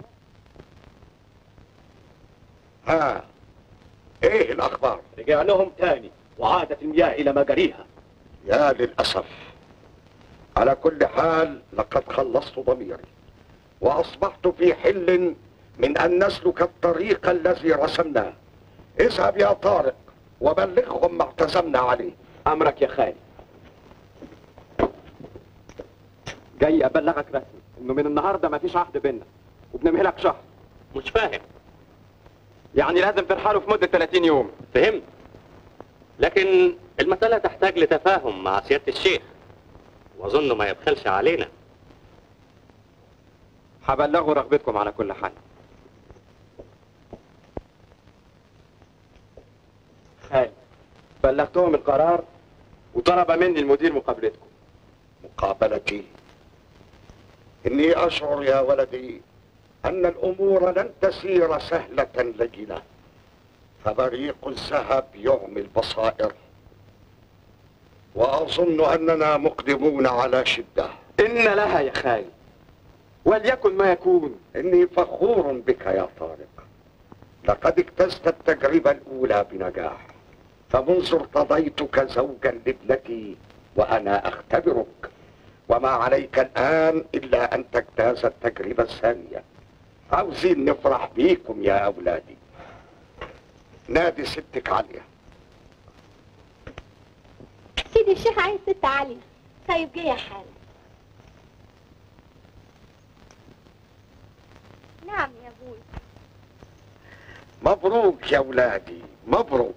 ها ايه الاخبار؟ رجع لهم تاني وعادت المياه الى مجاريها. يا للاسف. على كل حال لقد خلصت ضميري واصبحت في حل من ان نسلك الطريق الذي رسمناه. اذهب يا طارق وبلغهم ما اعتزمنا عليه. امرك يا خالي. جاي ابلغك رسمي انه من النهارده مفيش عهد بينا وبنمهلك شهر. مش فاهم. يعني لازم ترحلوا في مده 30 يوم. فهمت، لكن المسألة تحتاج لتفاهم مع سيادة الشيخ، واظن ما يبخلش علينا. هبلغوا رغبتكم على كل حال. خالي بلغتهم القرار وطلب مني المدير مقابلتكم. مقابلتي؟ اني اشعر يا ولدي ان الامور لن تسير سهلة لجنة، فبريق الذهب يعمي البصائر، واظن اننا مقدمون على شدة. ان لها يا خالي، وليكن ما يكون. اني فخور بك يا طارق، لقد اجتزت التجربة الاولى بنجاح، فمنذ ارتضيتك زوجا لابنتي وانا اختبرك، وما عليك الان الا ان تجتاز التجربة الثانية. عاوزين نفرح بيكم يا اولادي. نادي ستك عليا. سيدي الشيخ عايز ست عليا. طيب جايه حالا. ابوي. مبروك يا ولادي، مبروك.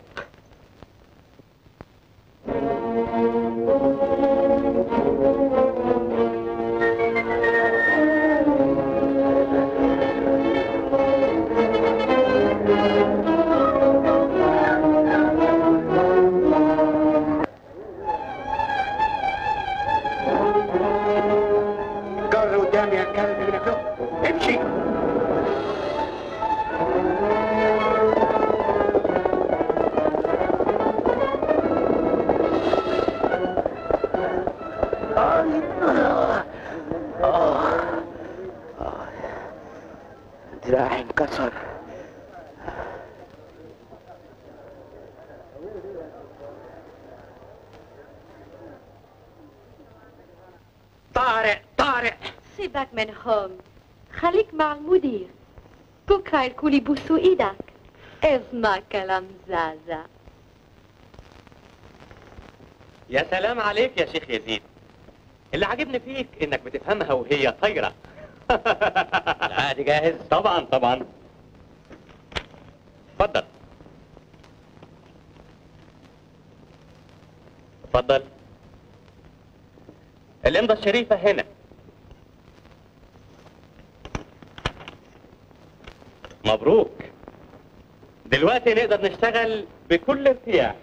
جر قدامي يا كلب اللي مكتوب، امشي. دراعي انكسر. طارق سيبك منهم، خليك مع المدير، بكره الكل يبوسوا ايدك. اسمع كلام زازا. يا سلام عليك يا شيخ يزيد، اللي عاجبني فيك انك بتفهمها وهي طايره. العقد جاهز؟ طبعا. اتفضل. الامضه الشريفه هنا. مبروك، دلوقتي نقدر نشتغل بكل ارتياح.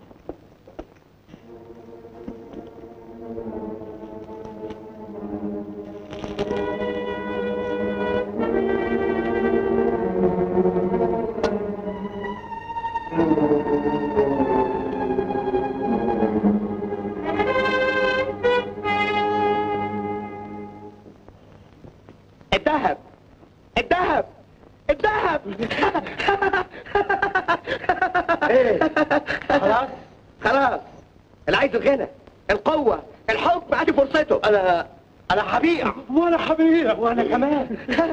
الذهب ايه؟ خلاص اللي عايز الغنى، القوة، الحب، ادي فرصته. انا هبيع. وانا هبيع. وانا كمان.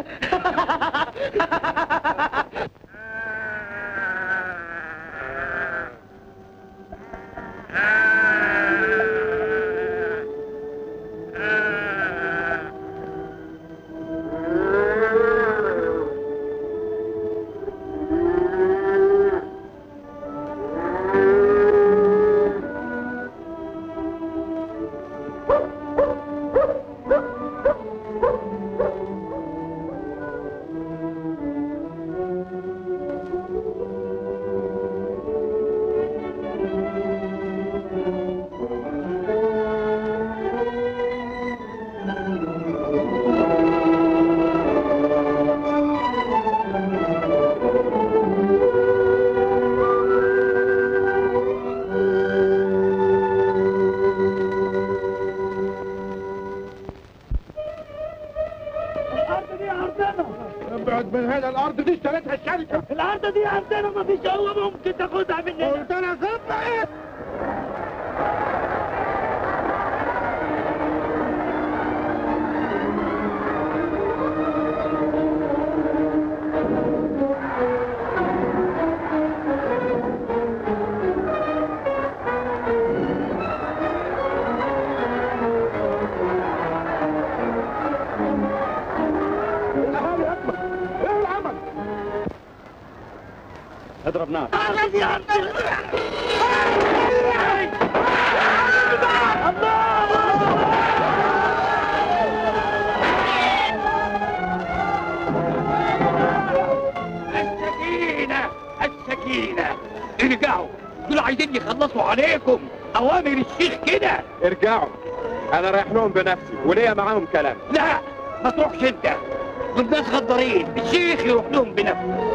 ابعد من هنا، الارض دي اشتريتها الشركه. الارض دي عندنا مفيش قوه ممكن تاخدها مننا. قلت انا خبه ايه؟ اضرب نار. السكينة ارجعوا، دول عايزين يخلصوا عليكم. اوامر الشيخ كده. ارجعوا، انا رايح لهم بنفسي وليا معاهم كلام. لا ما تروحش انت، دول ناس غدارين، الشيخ يروح لهم بنفسه.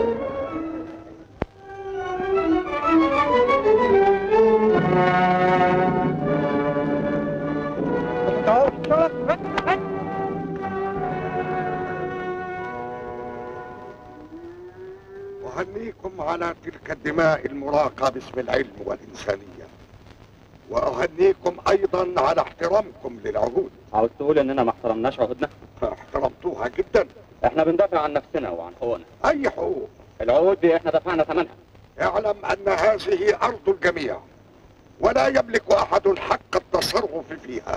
أهنيكم على تلك الدماء المراقة باسم العلم والإنسانية، وأهنيكم أيضا على احترامكم للعهود. عاوز تقول إننا ما احترمناش عهودنا؟ احترمتوها جدا. احنا بندافع عن نفسنا وعن حقوقنا. أي حقوق؟ العهود دي احنا دفعنا ثمنها. اعلم أن هذه أرض الجميع، ولا يملك أحد حق التصرف فيها،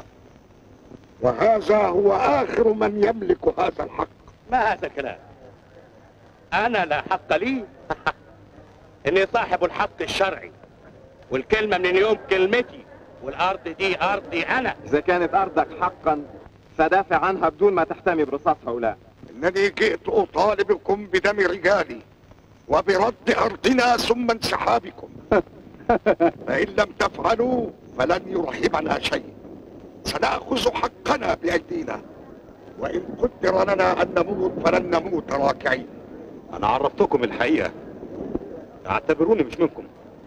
وهذا هو آخر من يملك هذا الحق. ما هذا الكلام؟ انا لا حق لي. اني صاحب الحق الشرعي، والكلمة من اليوم كلمتي، والارض دي ارضي انا. اذا كانت ارضك حقا فدافع عنها بدون ما تحتمي برصاص هؤلاء. انني جئت اطالبكم بدم رجالي وبرد ارضنا ثم انسحابكم. فان لم تفعلوا فلن يرهبنا شيء. سنأخذ حقنا بأيدينا، وإن قدر لنا أن نموت فلن نموت راكعين. أنا عرفتكم الحقيقة، اعتبروني مش منكم.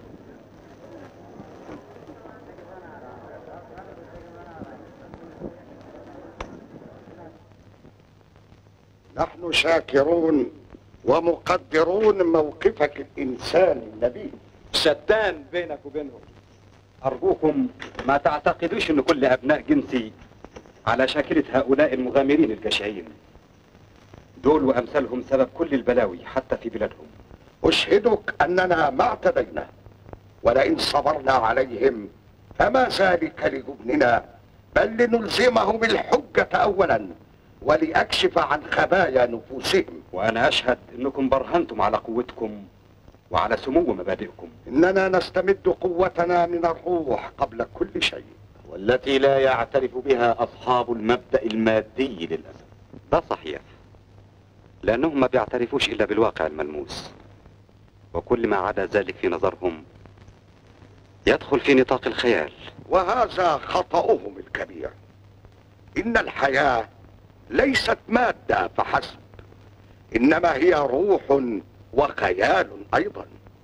نحن شاكرون ومقدرون موقفك الإنساني النبيل. شتان بينك وبينهم. أرجوكم ما تعتقدوش إن كل أبناء جنسي على شاكلة هؤلاء المغامرين الجشعين. دول وأمثالهم سبب كل البلاوي حتى في بلادهم. أشهدك أننا ما اعتدينا، ولئن صبرنا عليهم فما ذلك لجبننا، بل لنلزمهم الحجة أولا ولأكشف عن خبايا نفوسهم. وأنا أشهد أنكم برهنتم على قوتكم وعلى سمو مبادئكم. إننا نستمد قوتنا من الروح قبل كل شيء، والتي لا يعترف بها أصحاب المبدأ المادي للأسف. ده صحيح، لأنهم ما بيعترفوش إلا بالواقع الملموس، وكل ما عدا ذلك في نظرهم يدخل في نطاق الخيال. وهذا خطأهم الكبير. إن الحياة ليست مادة فحسب، إنما هي روح وخيال أيضا.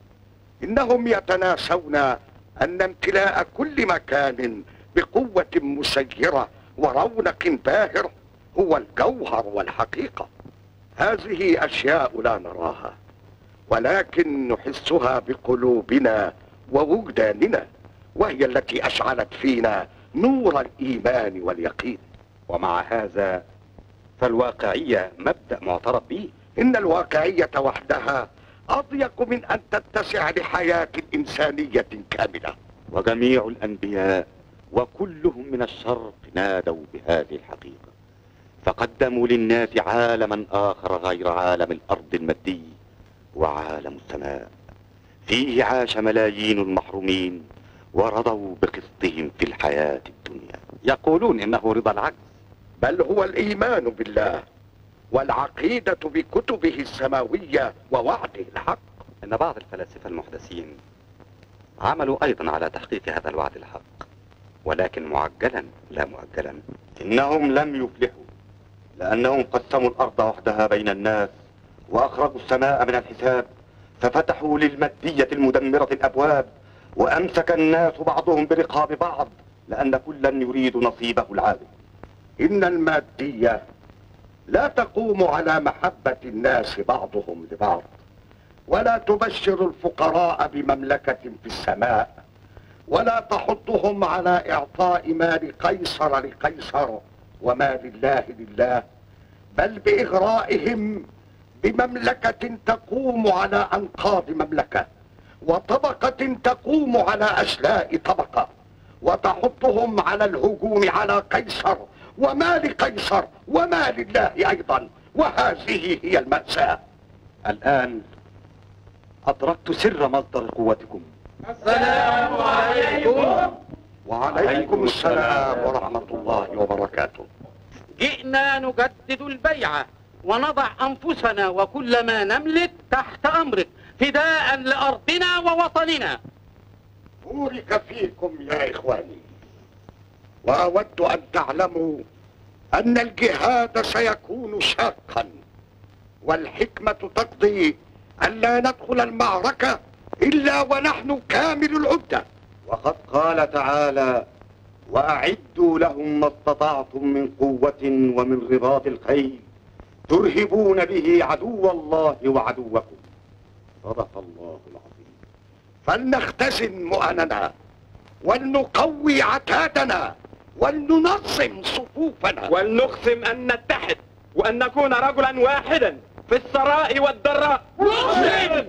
إنهم يتناسون أن امتلاء كل مكان بقوة مسيرة ورونق باهر هو الجوهر والحقيقة. هذه أشياء لا نراها، ولكن نحسها بقلوبنا ووجداننا، وهي التي أشعلت فينا نور الإيمان واليقين. ومع هذا فالواقعية مبدأ معترف به. إن الواقعية وحدها أضيق من أن تتسع لحياة إنسانية كاملة. وجميع الأنبياء وكلهم من الشرق نادوا بهذه الحقيقة، فقدموا للناس عالما آخر غير عالم الأرض المادي وعالم السماء، فيه عاش ملايين المحرومين ورضوا بقسطهم في الحياة الدنيا. يقولون إنه رضا العجز، بل هو الإيمان بالله والعقيدة بكتبه السماوية ووعده الحق. إن بعض الفلاسفة المحدثين عملوا أيضا على تحقيق هذا الوعد الحق، ولكن معجلا لا مؤجلا. إنهم لم يفلحوا، لأنهم قسموا الأرض وحدها بين الناس وأخرجوا السماء من الحساب، ففتحوا للمادية المدمرة الأبواب، وأمسك الناس بعضهم برقاب بعض، لأن كلا يريد نصيبه العادل. إن المادية لا تقوم على محبة الناس بعضهم لبعض، ولا تبشر الفقراء بمملكة في السماء، ولا تحضهم على إعطاء مال قيصر لقيصر ومال الله لله، بل بإغرائهم بمملكة تقوم على أنقاض مملكة، وطبقة تقوم على أشلاء طبقة، وتحضهم على الهجوم على قيصر ومال قيصر ومال الله أيضا، وهذه هي المأساة. الآن أدركت سر مصدر قوتكم. السلام عليكم. وعليكم السلام ورحمة الله وبركاته. جئنا نجدد البيعة ونضع أنفسنا وكل ما نملك تحت أمرك فداء لأرضنا ووطننا. بورك فيكم يا إخواني، وأود أن تعلموا أن الجهاد سيكون شاقا، والحكمة تقضي أن لا ندخل المعركة إلا ونحن كامل العدة. وقد قال تعالى: وأعدوا لهم ما استطعتم من قوة ومن رباط الخيل ترهبون به عدو الله وعدوكم. صدق الله العظيم. فلنختزن مؤننا، ولنقوي عتادنا، ولننظم صفوفنا، ولنقسم أن نتحد وأن نكون رجلا واحدا في السراء والضراء. مسلم.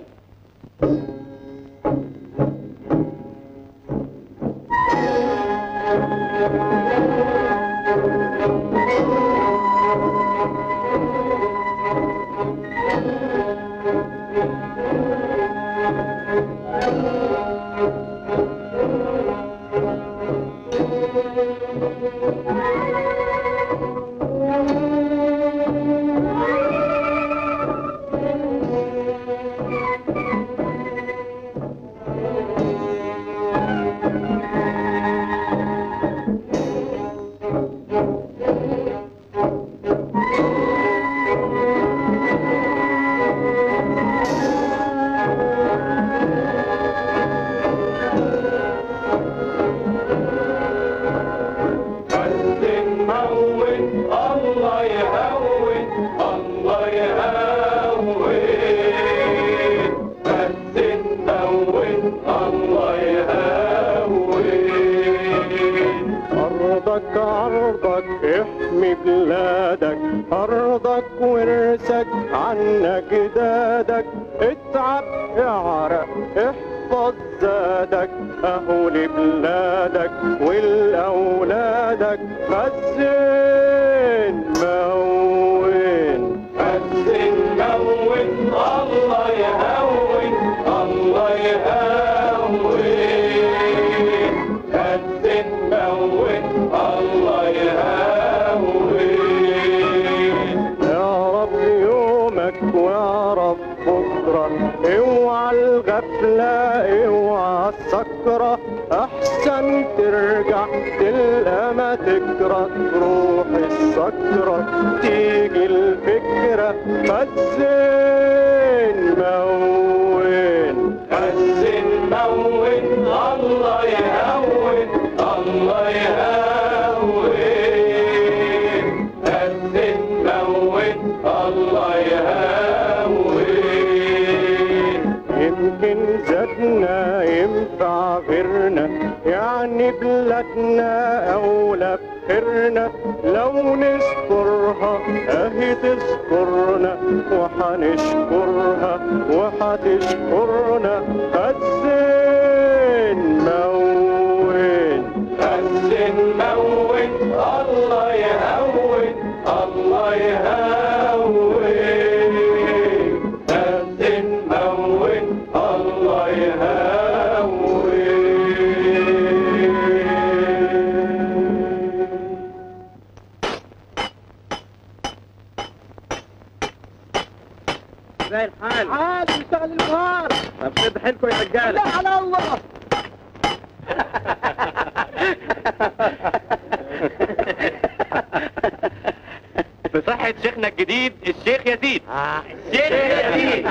بس نهون الله يهون. أرضك عرضك احمي بلادك، أرضك ورثك عنا جدادك، اتعب اعرق احفظ زادك، أهو لبلادك ولأولادك خزن مون. خزن مون الله يهون الله يهون. خزن مون الله يهون. يا رب يومك ويا رب بكرة، اوعى الغفلة اوعى السكرة، احسن ترجع تلقى ما تكره، تروح السكرة تيجي الفكرة، خزن مون. خزن مون الله يهون الله يهون. خزن مون الله يهون. يمكن زادنا ينفع غيرنا، يعني بلادنا أولى بخيرنا، لو نذكرها أهي تذكرنا، وحنشكرها وحتشكرنا، خزن مون. خزن مون الله يهون الله يهون. خزن مون الله يهون. زي الحال عادي نشتغل النهار. طب شد حيلكم يا رجاله. لا على الله. بصحة شيخنا الجديد الشيخ يزيد. الشيخ يزيد.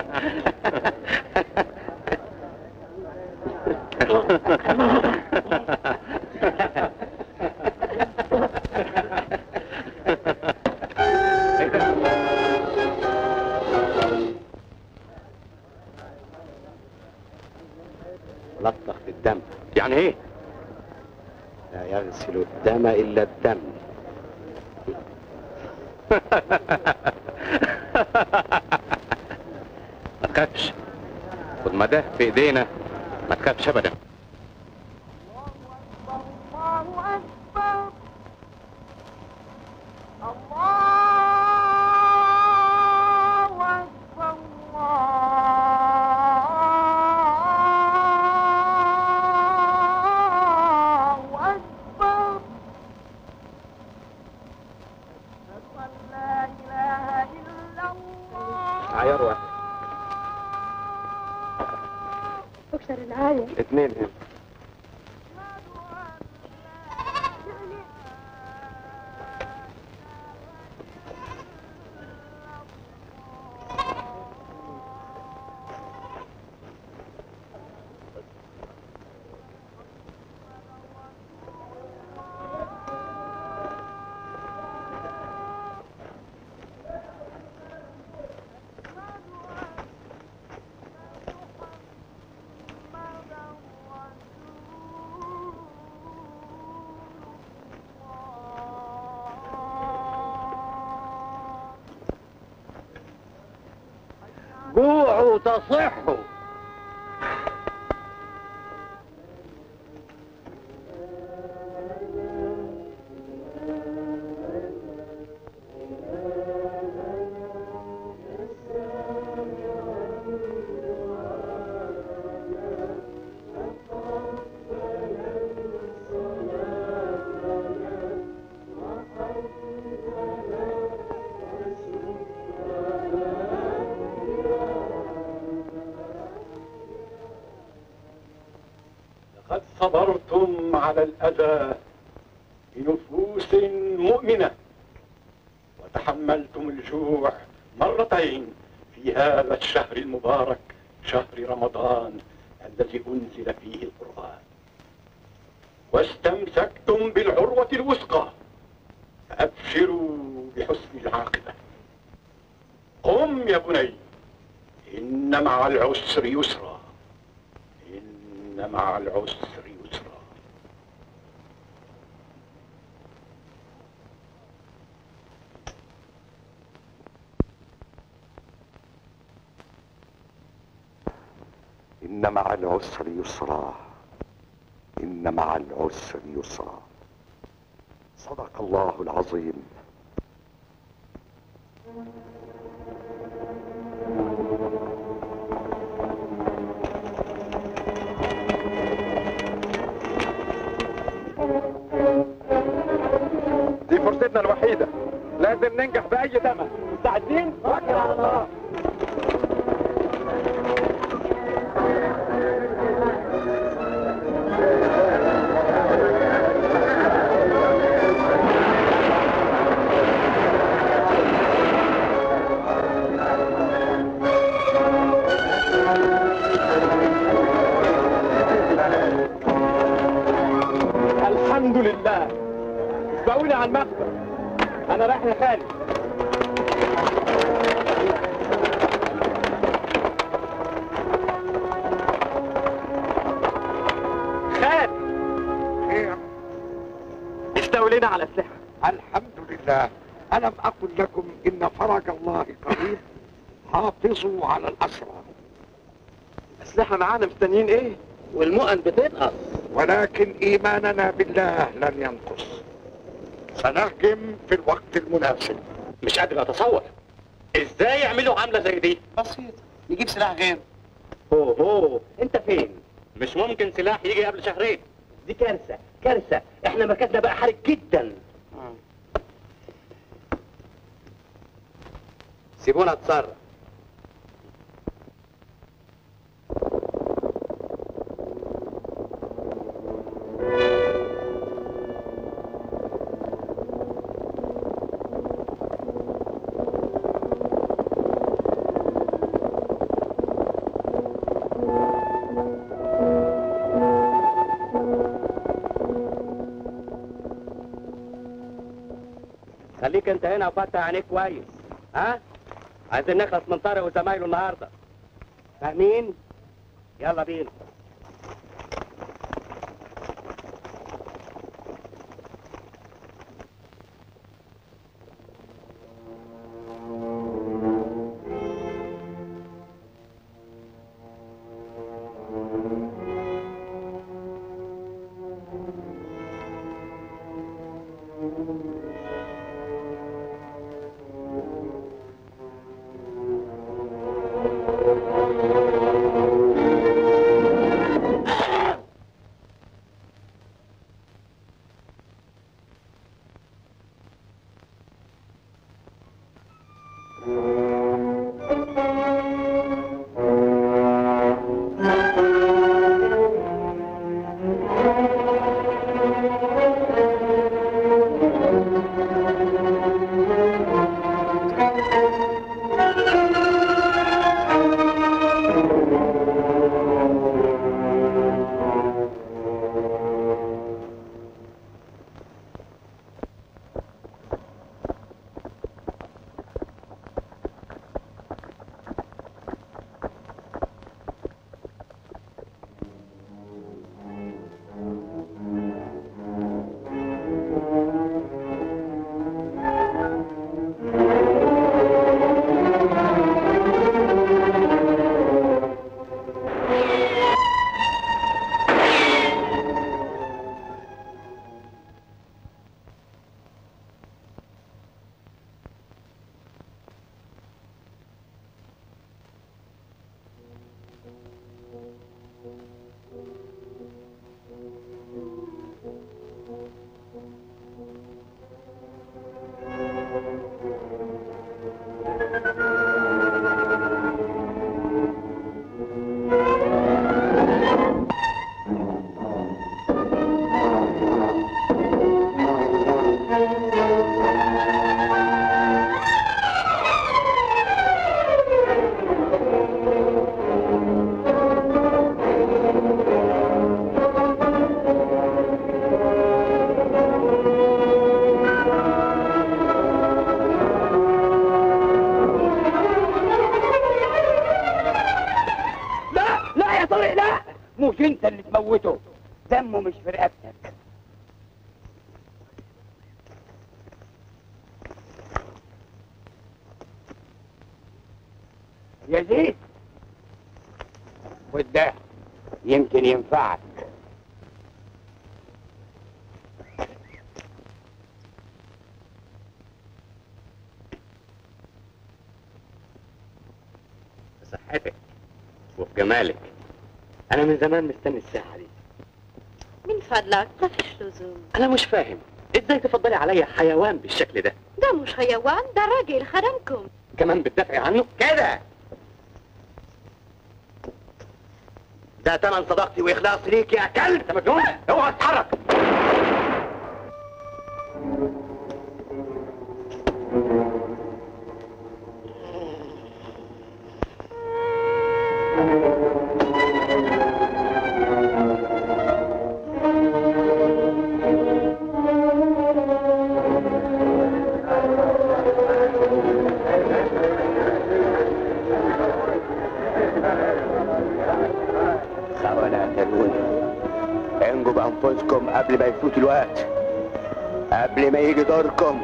لطخ بالدم. يعني ايه؟ لا يغسل الدم إلا الدم. ما تخافش، خد ما ده في ايدينا، ما تخافش ابدا. عيار واحد. اكسر العالم. 2 هنا. جوعوا تصحوا. قد صبرتم على الأذى بنفوس مؤمنة، وتحملتم الجوع مرتين في هذا الشهر المبارك، شهر رمضان الذي أنزل فيه القرآن، واستمسكتم بالعروة الوثقى، فأبشروا بحسن العاقبة. قم يا بني إن مع العسر يسرا، إن مع العسر يسرا. إن مع العسر يسرا، إن مع العسر يسرا. صدق الله العظيم. دي فرصتنا الوحيدة، لازم ننجح بأي ثمن. مستعدين؟ توكل على الله. الحمد لله. اسبقوني على المخبر، انا رايح لخالد. خالد استولينا على اسلحه. الحمد لله. ألم أقل لكم إن فرج الله قريب؟ حافظوا على الأسرى. اسلحه معانا، مستنيين ايه؟ والمؤن بتنقص، ولكن إيماننا بالله لن ينقص. سنهجم في الوقت المناسب. مش قادر اتصور ازاي يعملوا عمله زي دي. بسيط، نجيب سلاح غير. هو انت فين؟ مش ممكن سلاح يجي قبل شهرين. دي كارثه كارثه، احنا مكاننا بقى حرج جدا. سيبونا اتصرف. خليك انت هنا وفتح عينيك كويس، ها؟ عايزين نخلص من طارق وزمايله النهارده. فاهمين؟ يلا بينا. طارق لا، مش انت اللي تموته، دمه مش في رقبتك. يا زيد خد ده يمكن ينفعك. بصحتك وفي جمالك، انا من زمان مستني الساعه دي. من فضلك مفيش لزوم. انا مش فاهم ازاي تفضلي عليا حيوان بالشكل ده. ده مش حيوان، ده راجل خدمكم. كمان بتدافعي عنه كده؟ ده تمن صداقتي واخلاصي ليك يا كلب. انت مجنون؟ اوعى تتحرك. انجوا بانفسكم قبل ما يفوت الوقت، قبل ما يجي دوركم.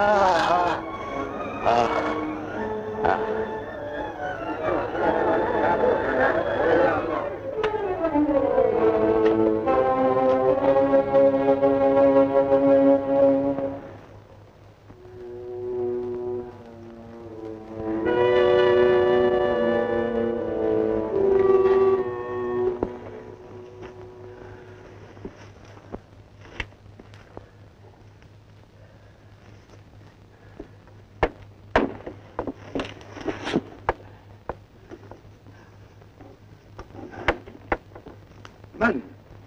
من؟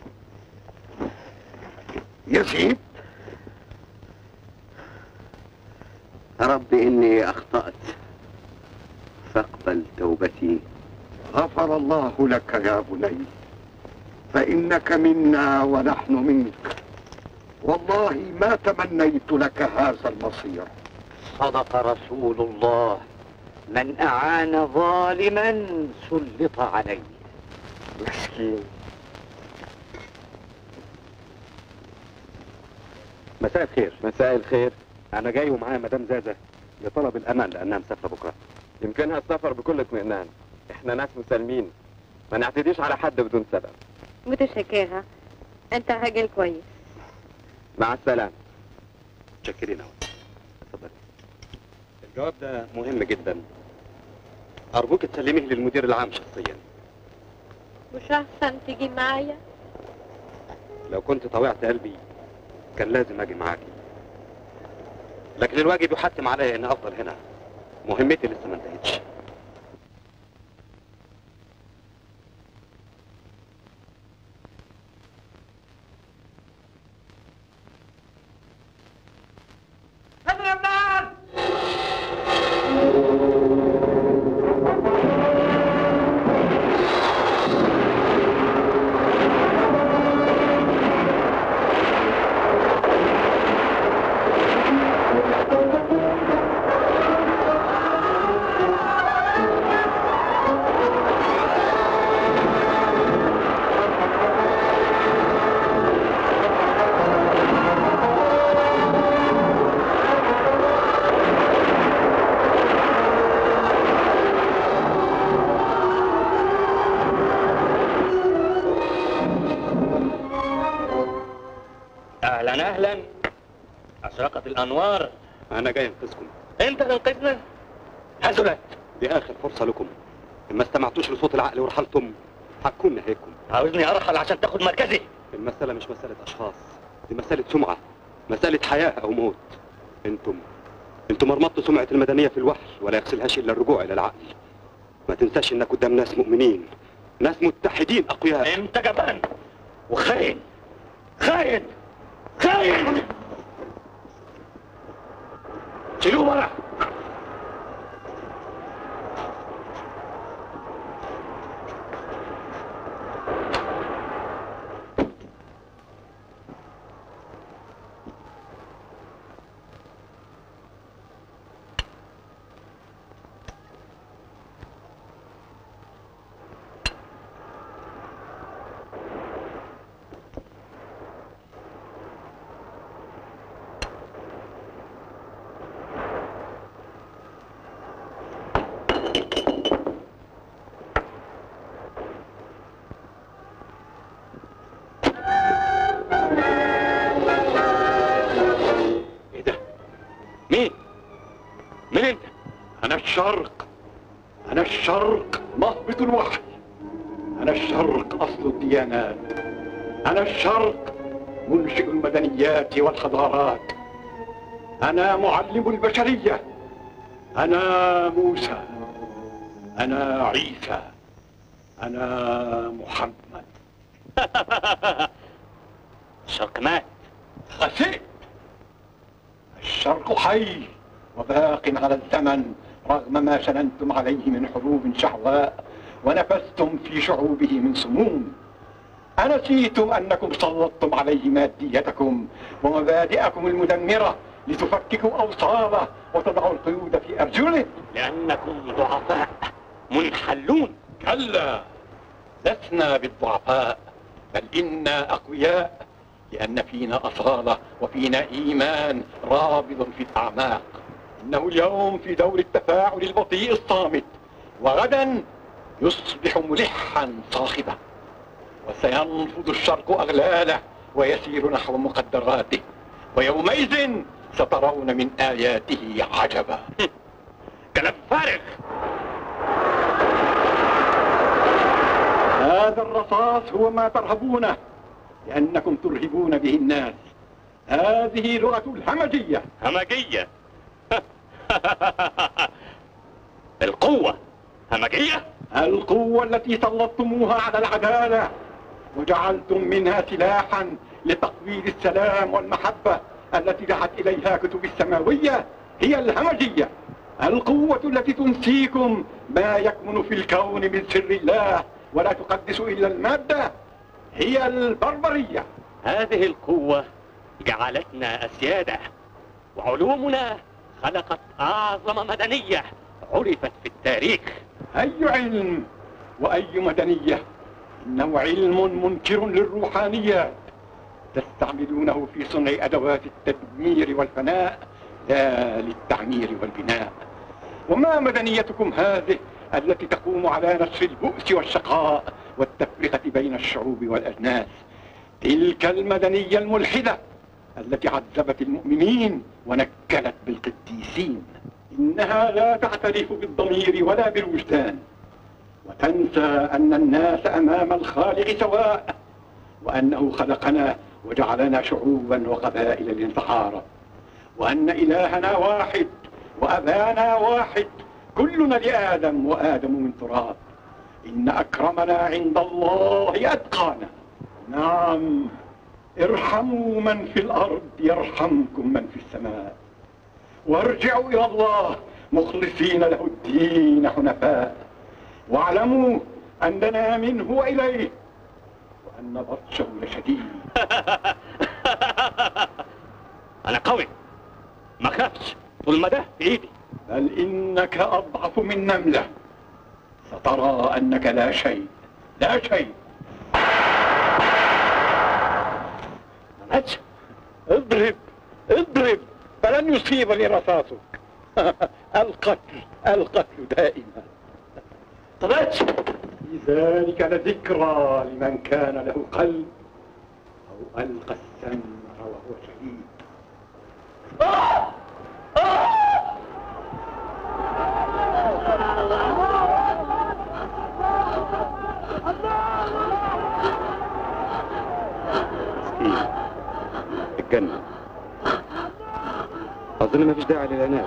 يزيد؟ رب إني أخطأت فاقبل توبتي. غفر الله لك يا بني، فإنك منا ونحن منك، والله ما تمنيت لك هذا المصير. صدق رسول الله، من أعان ظالما سلط عليه. مسكين. مساء الخير. مساء الخير. أنا جاي ومعايا مدام زازة لطلب الأمان لأنها مسافرة بكرة. يمكنها السفر بكل اطمئنان، احنا ناس مسالمين، ما نعتديش على حد بدون سبب. متشكرة، انت راجل كويس. مع السلامة. متشكرين أوي. اتفضلي. الجواب ده مهم جدا، أرجوك تسلميه للمدير العام شخصيا. مش أحسن تيجي معايا؟ لو كنت طوعت قلبي كان لازم أجي معاكي، لكن الواجب يحتم عليا إني أفضل هنا، مهمتي لسه ما انتهتش. اضرب نار! اهلا اهلا، اشرقت الانوار. أنا جاي أنقذكم. انت تنقذنا؟ حسنت. دي آخر فرصة لكم، إن ما استمعتوش لصوت العقل ورحلتم هتكون نهايتكم. عاوزني ارحل عشان تاخد مركزي؟ المسألة مش مسألة أشخاص، دي مسألة سمعة، مسألة حياة أو موت. انتم مرمطتوا سمعة المدنية في الوحل، ولا يغسلهاش إلا الرجوع إلى العقل. ما تنساش إنك قدام ناس مؤمنين، ناس متحدين أقوياء. انت جبان وخاين، خاين خاين. شيلوه بره. أنا الشرق مهبط الوحي، أنا الشرق أصل الديانات، أنا الشرق منشئ المدنيات والحضارات، أنا معلم البشرية، أنا موسى، أنا عيسى، أنا محمد. الشرق مات. خسئت. الشرق حي وباق على الزمن رغم ما شننتم عليه من حروب شهواء ونفستم في شعوبه من سموم. أنسيتم أنكم سلطتم عليه ماديتكم ومبادئكم المدمرة لتفككوا أوصاله وتضعوا القيود في أرجله؟ لأنكم ضعفاء منحلون. كلا، لسنا بالضعفاء، بل إنا أقوياء، لأن فينا أصالة وفينا إيمان رابض في الأعماق. إنه اليوم في دور التفاعل البطيء الصامت، وغدا يصبح ملحا صاخبا، وسينفض الشرق أغلاله ويسير نحو مقدراته، ويومئذ سترون من آياته عجبا. كلام فارغ. هذا الرصاص هو ما ترهبونه، لأنكم ترهبون به الناس. هذه لغة الهمجية. همجية؟ القوة همجية؟ القوة التي سلطتموها على العدالة وجعلتم منها سلاحا لتقويض السلام والمحبة التي دعت إليها كتب السماوية هي الهمجية. القوة التي تنسيكم ما يكمن في الكون من سر الله ولا تقدس إلا المادة هي البربرية. هذه القوة جعلتنا أسيادة، وعلومنا خلقت أعظم مدنية عرفت في التاريخ. أي علم وأي مدنية، إنه علم منكر للروحانيات، تستعملونه في صنع أدوات التدمير والفناء لا للتعمير والبناء. وما مدنيتكم هذه التي تقوم على نشر البؤس والشقاء والتفرقة بين الشعوب والأجناس؟ تلك المدنية الملحدة التي عذبت المؤمنين ونكلت بالقديسين. إنها لا تعترف بالضمير ولا بالوجدان، وتنسى أن الناس أمام الخالق سواء، وأنه خلقنا وجعلنا شعوبا وقبائل لنتعارف، وأن إلهنا واحد وأبانا واحد، كلنا لآدم وآدم من تراب. إن أكرمنا عند الله أتقانا. نعم، ارحموا من في الأرض يرحمكم من في السماء، وارجعوا إلى الله مخلصين له الدين حنفاء، واعلموا أننا منه وإليه وأن بطشه لشديد. أنا قوي، ما خافش طول ما ده في إيدي. بل إنك أضعف من نملة، سترى أنك لا شيء، لا شيء. اضرب اضرب فلن يصيبني رصاصك. القتل القتل دائما. طلعت لذلك لذكرى لمن كان له قلب أو ألقى السمع وهو شهيد. الجنة. أظن ما فيش داعي للعناد.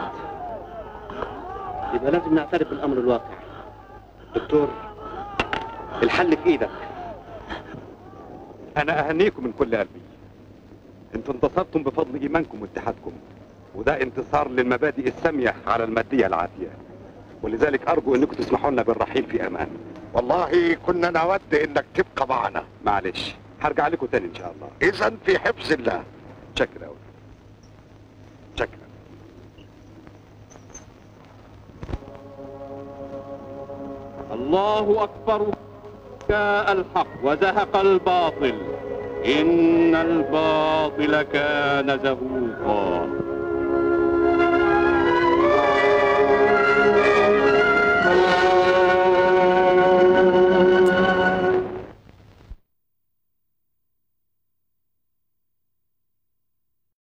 يبقى لازم نعترف بالأمر الواقع. دكتور، الحل في إيدك. أنا أهنيكم من كل قلبي. أنتوا انتصرتم بفضل إيمانكم واتحادكم، وده انتصار للمبادئ السامية على المادية العافية، ولذلك أرجو أنكم تسمحوا لنا بالرحيل في أمان. والله كنا نود إنك تبقى معنا. معلش، هرجع لكم تاني إن شاء الله. إذا في حفظ الله. شكرا أوي. شكرا. الله أكبر. جاء الحق وزهق الباطل، إن الباطل كان زهوقا.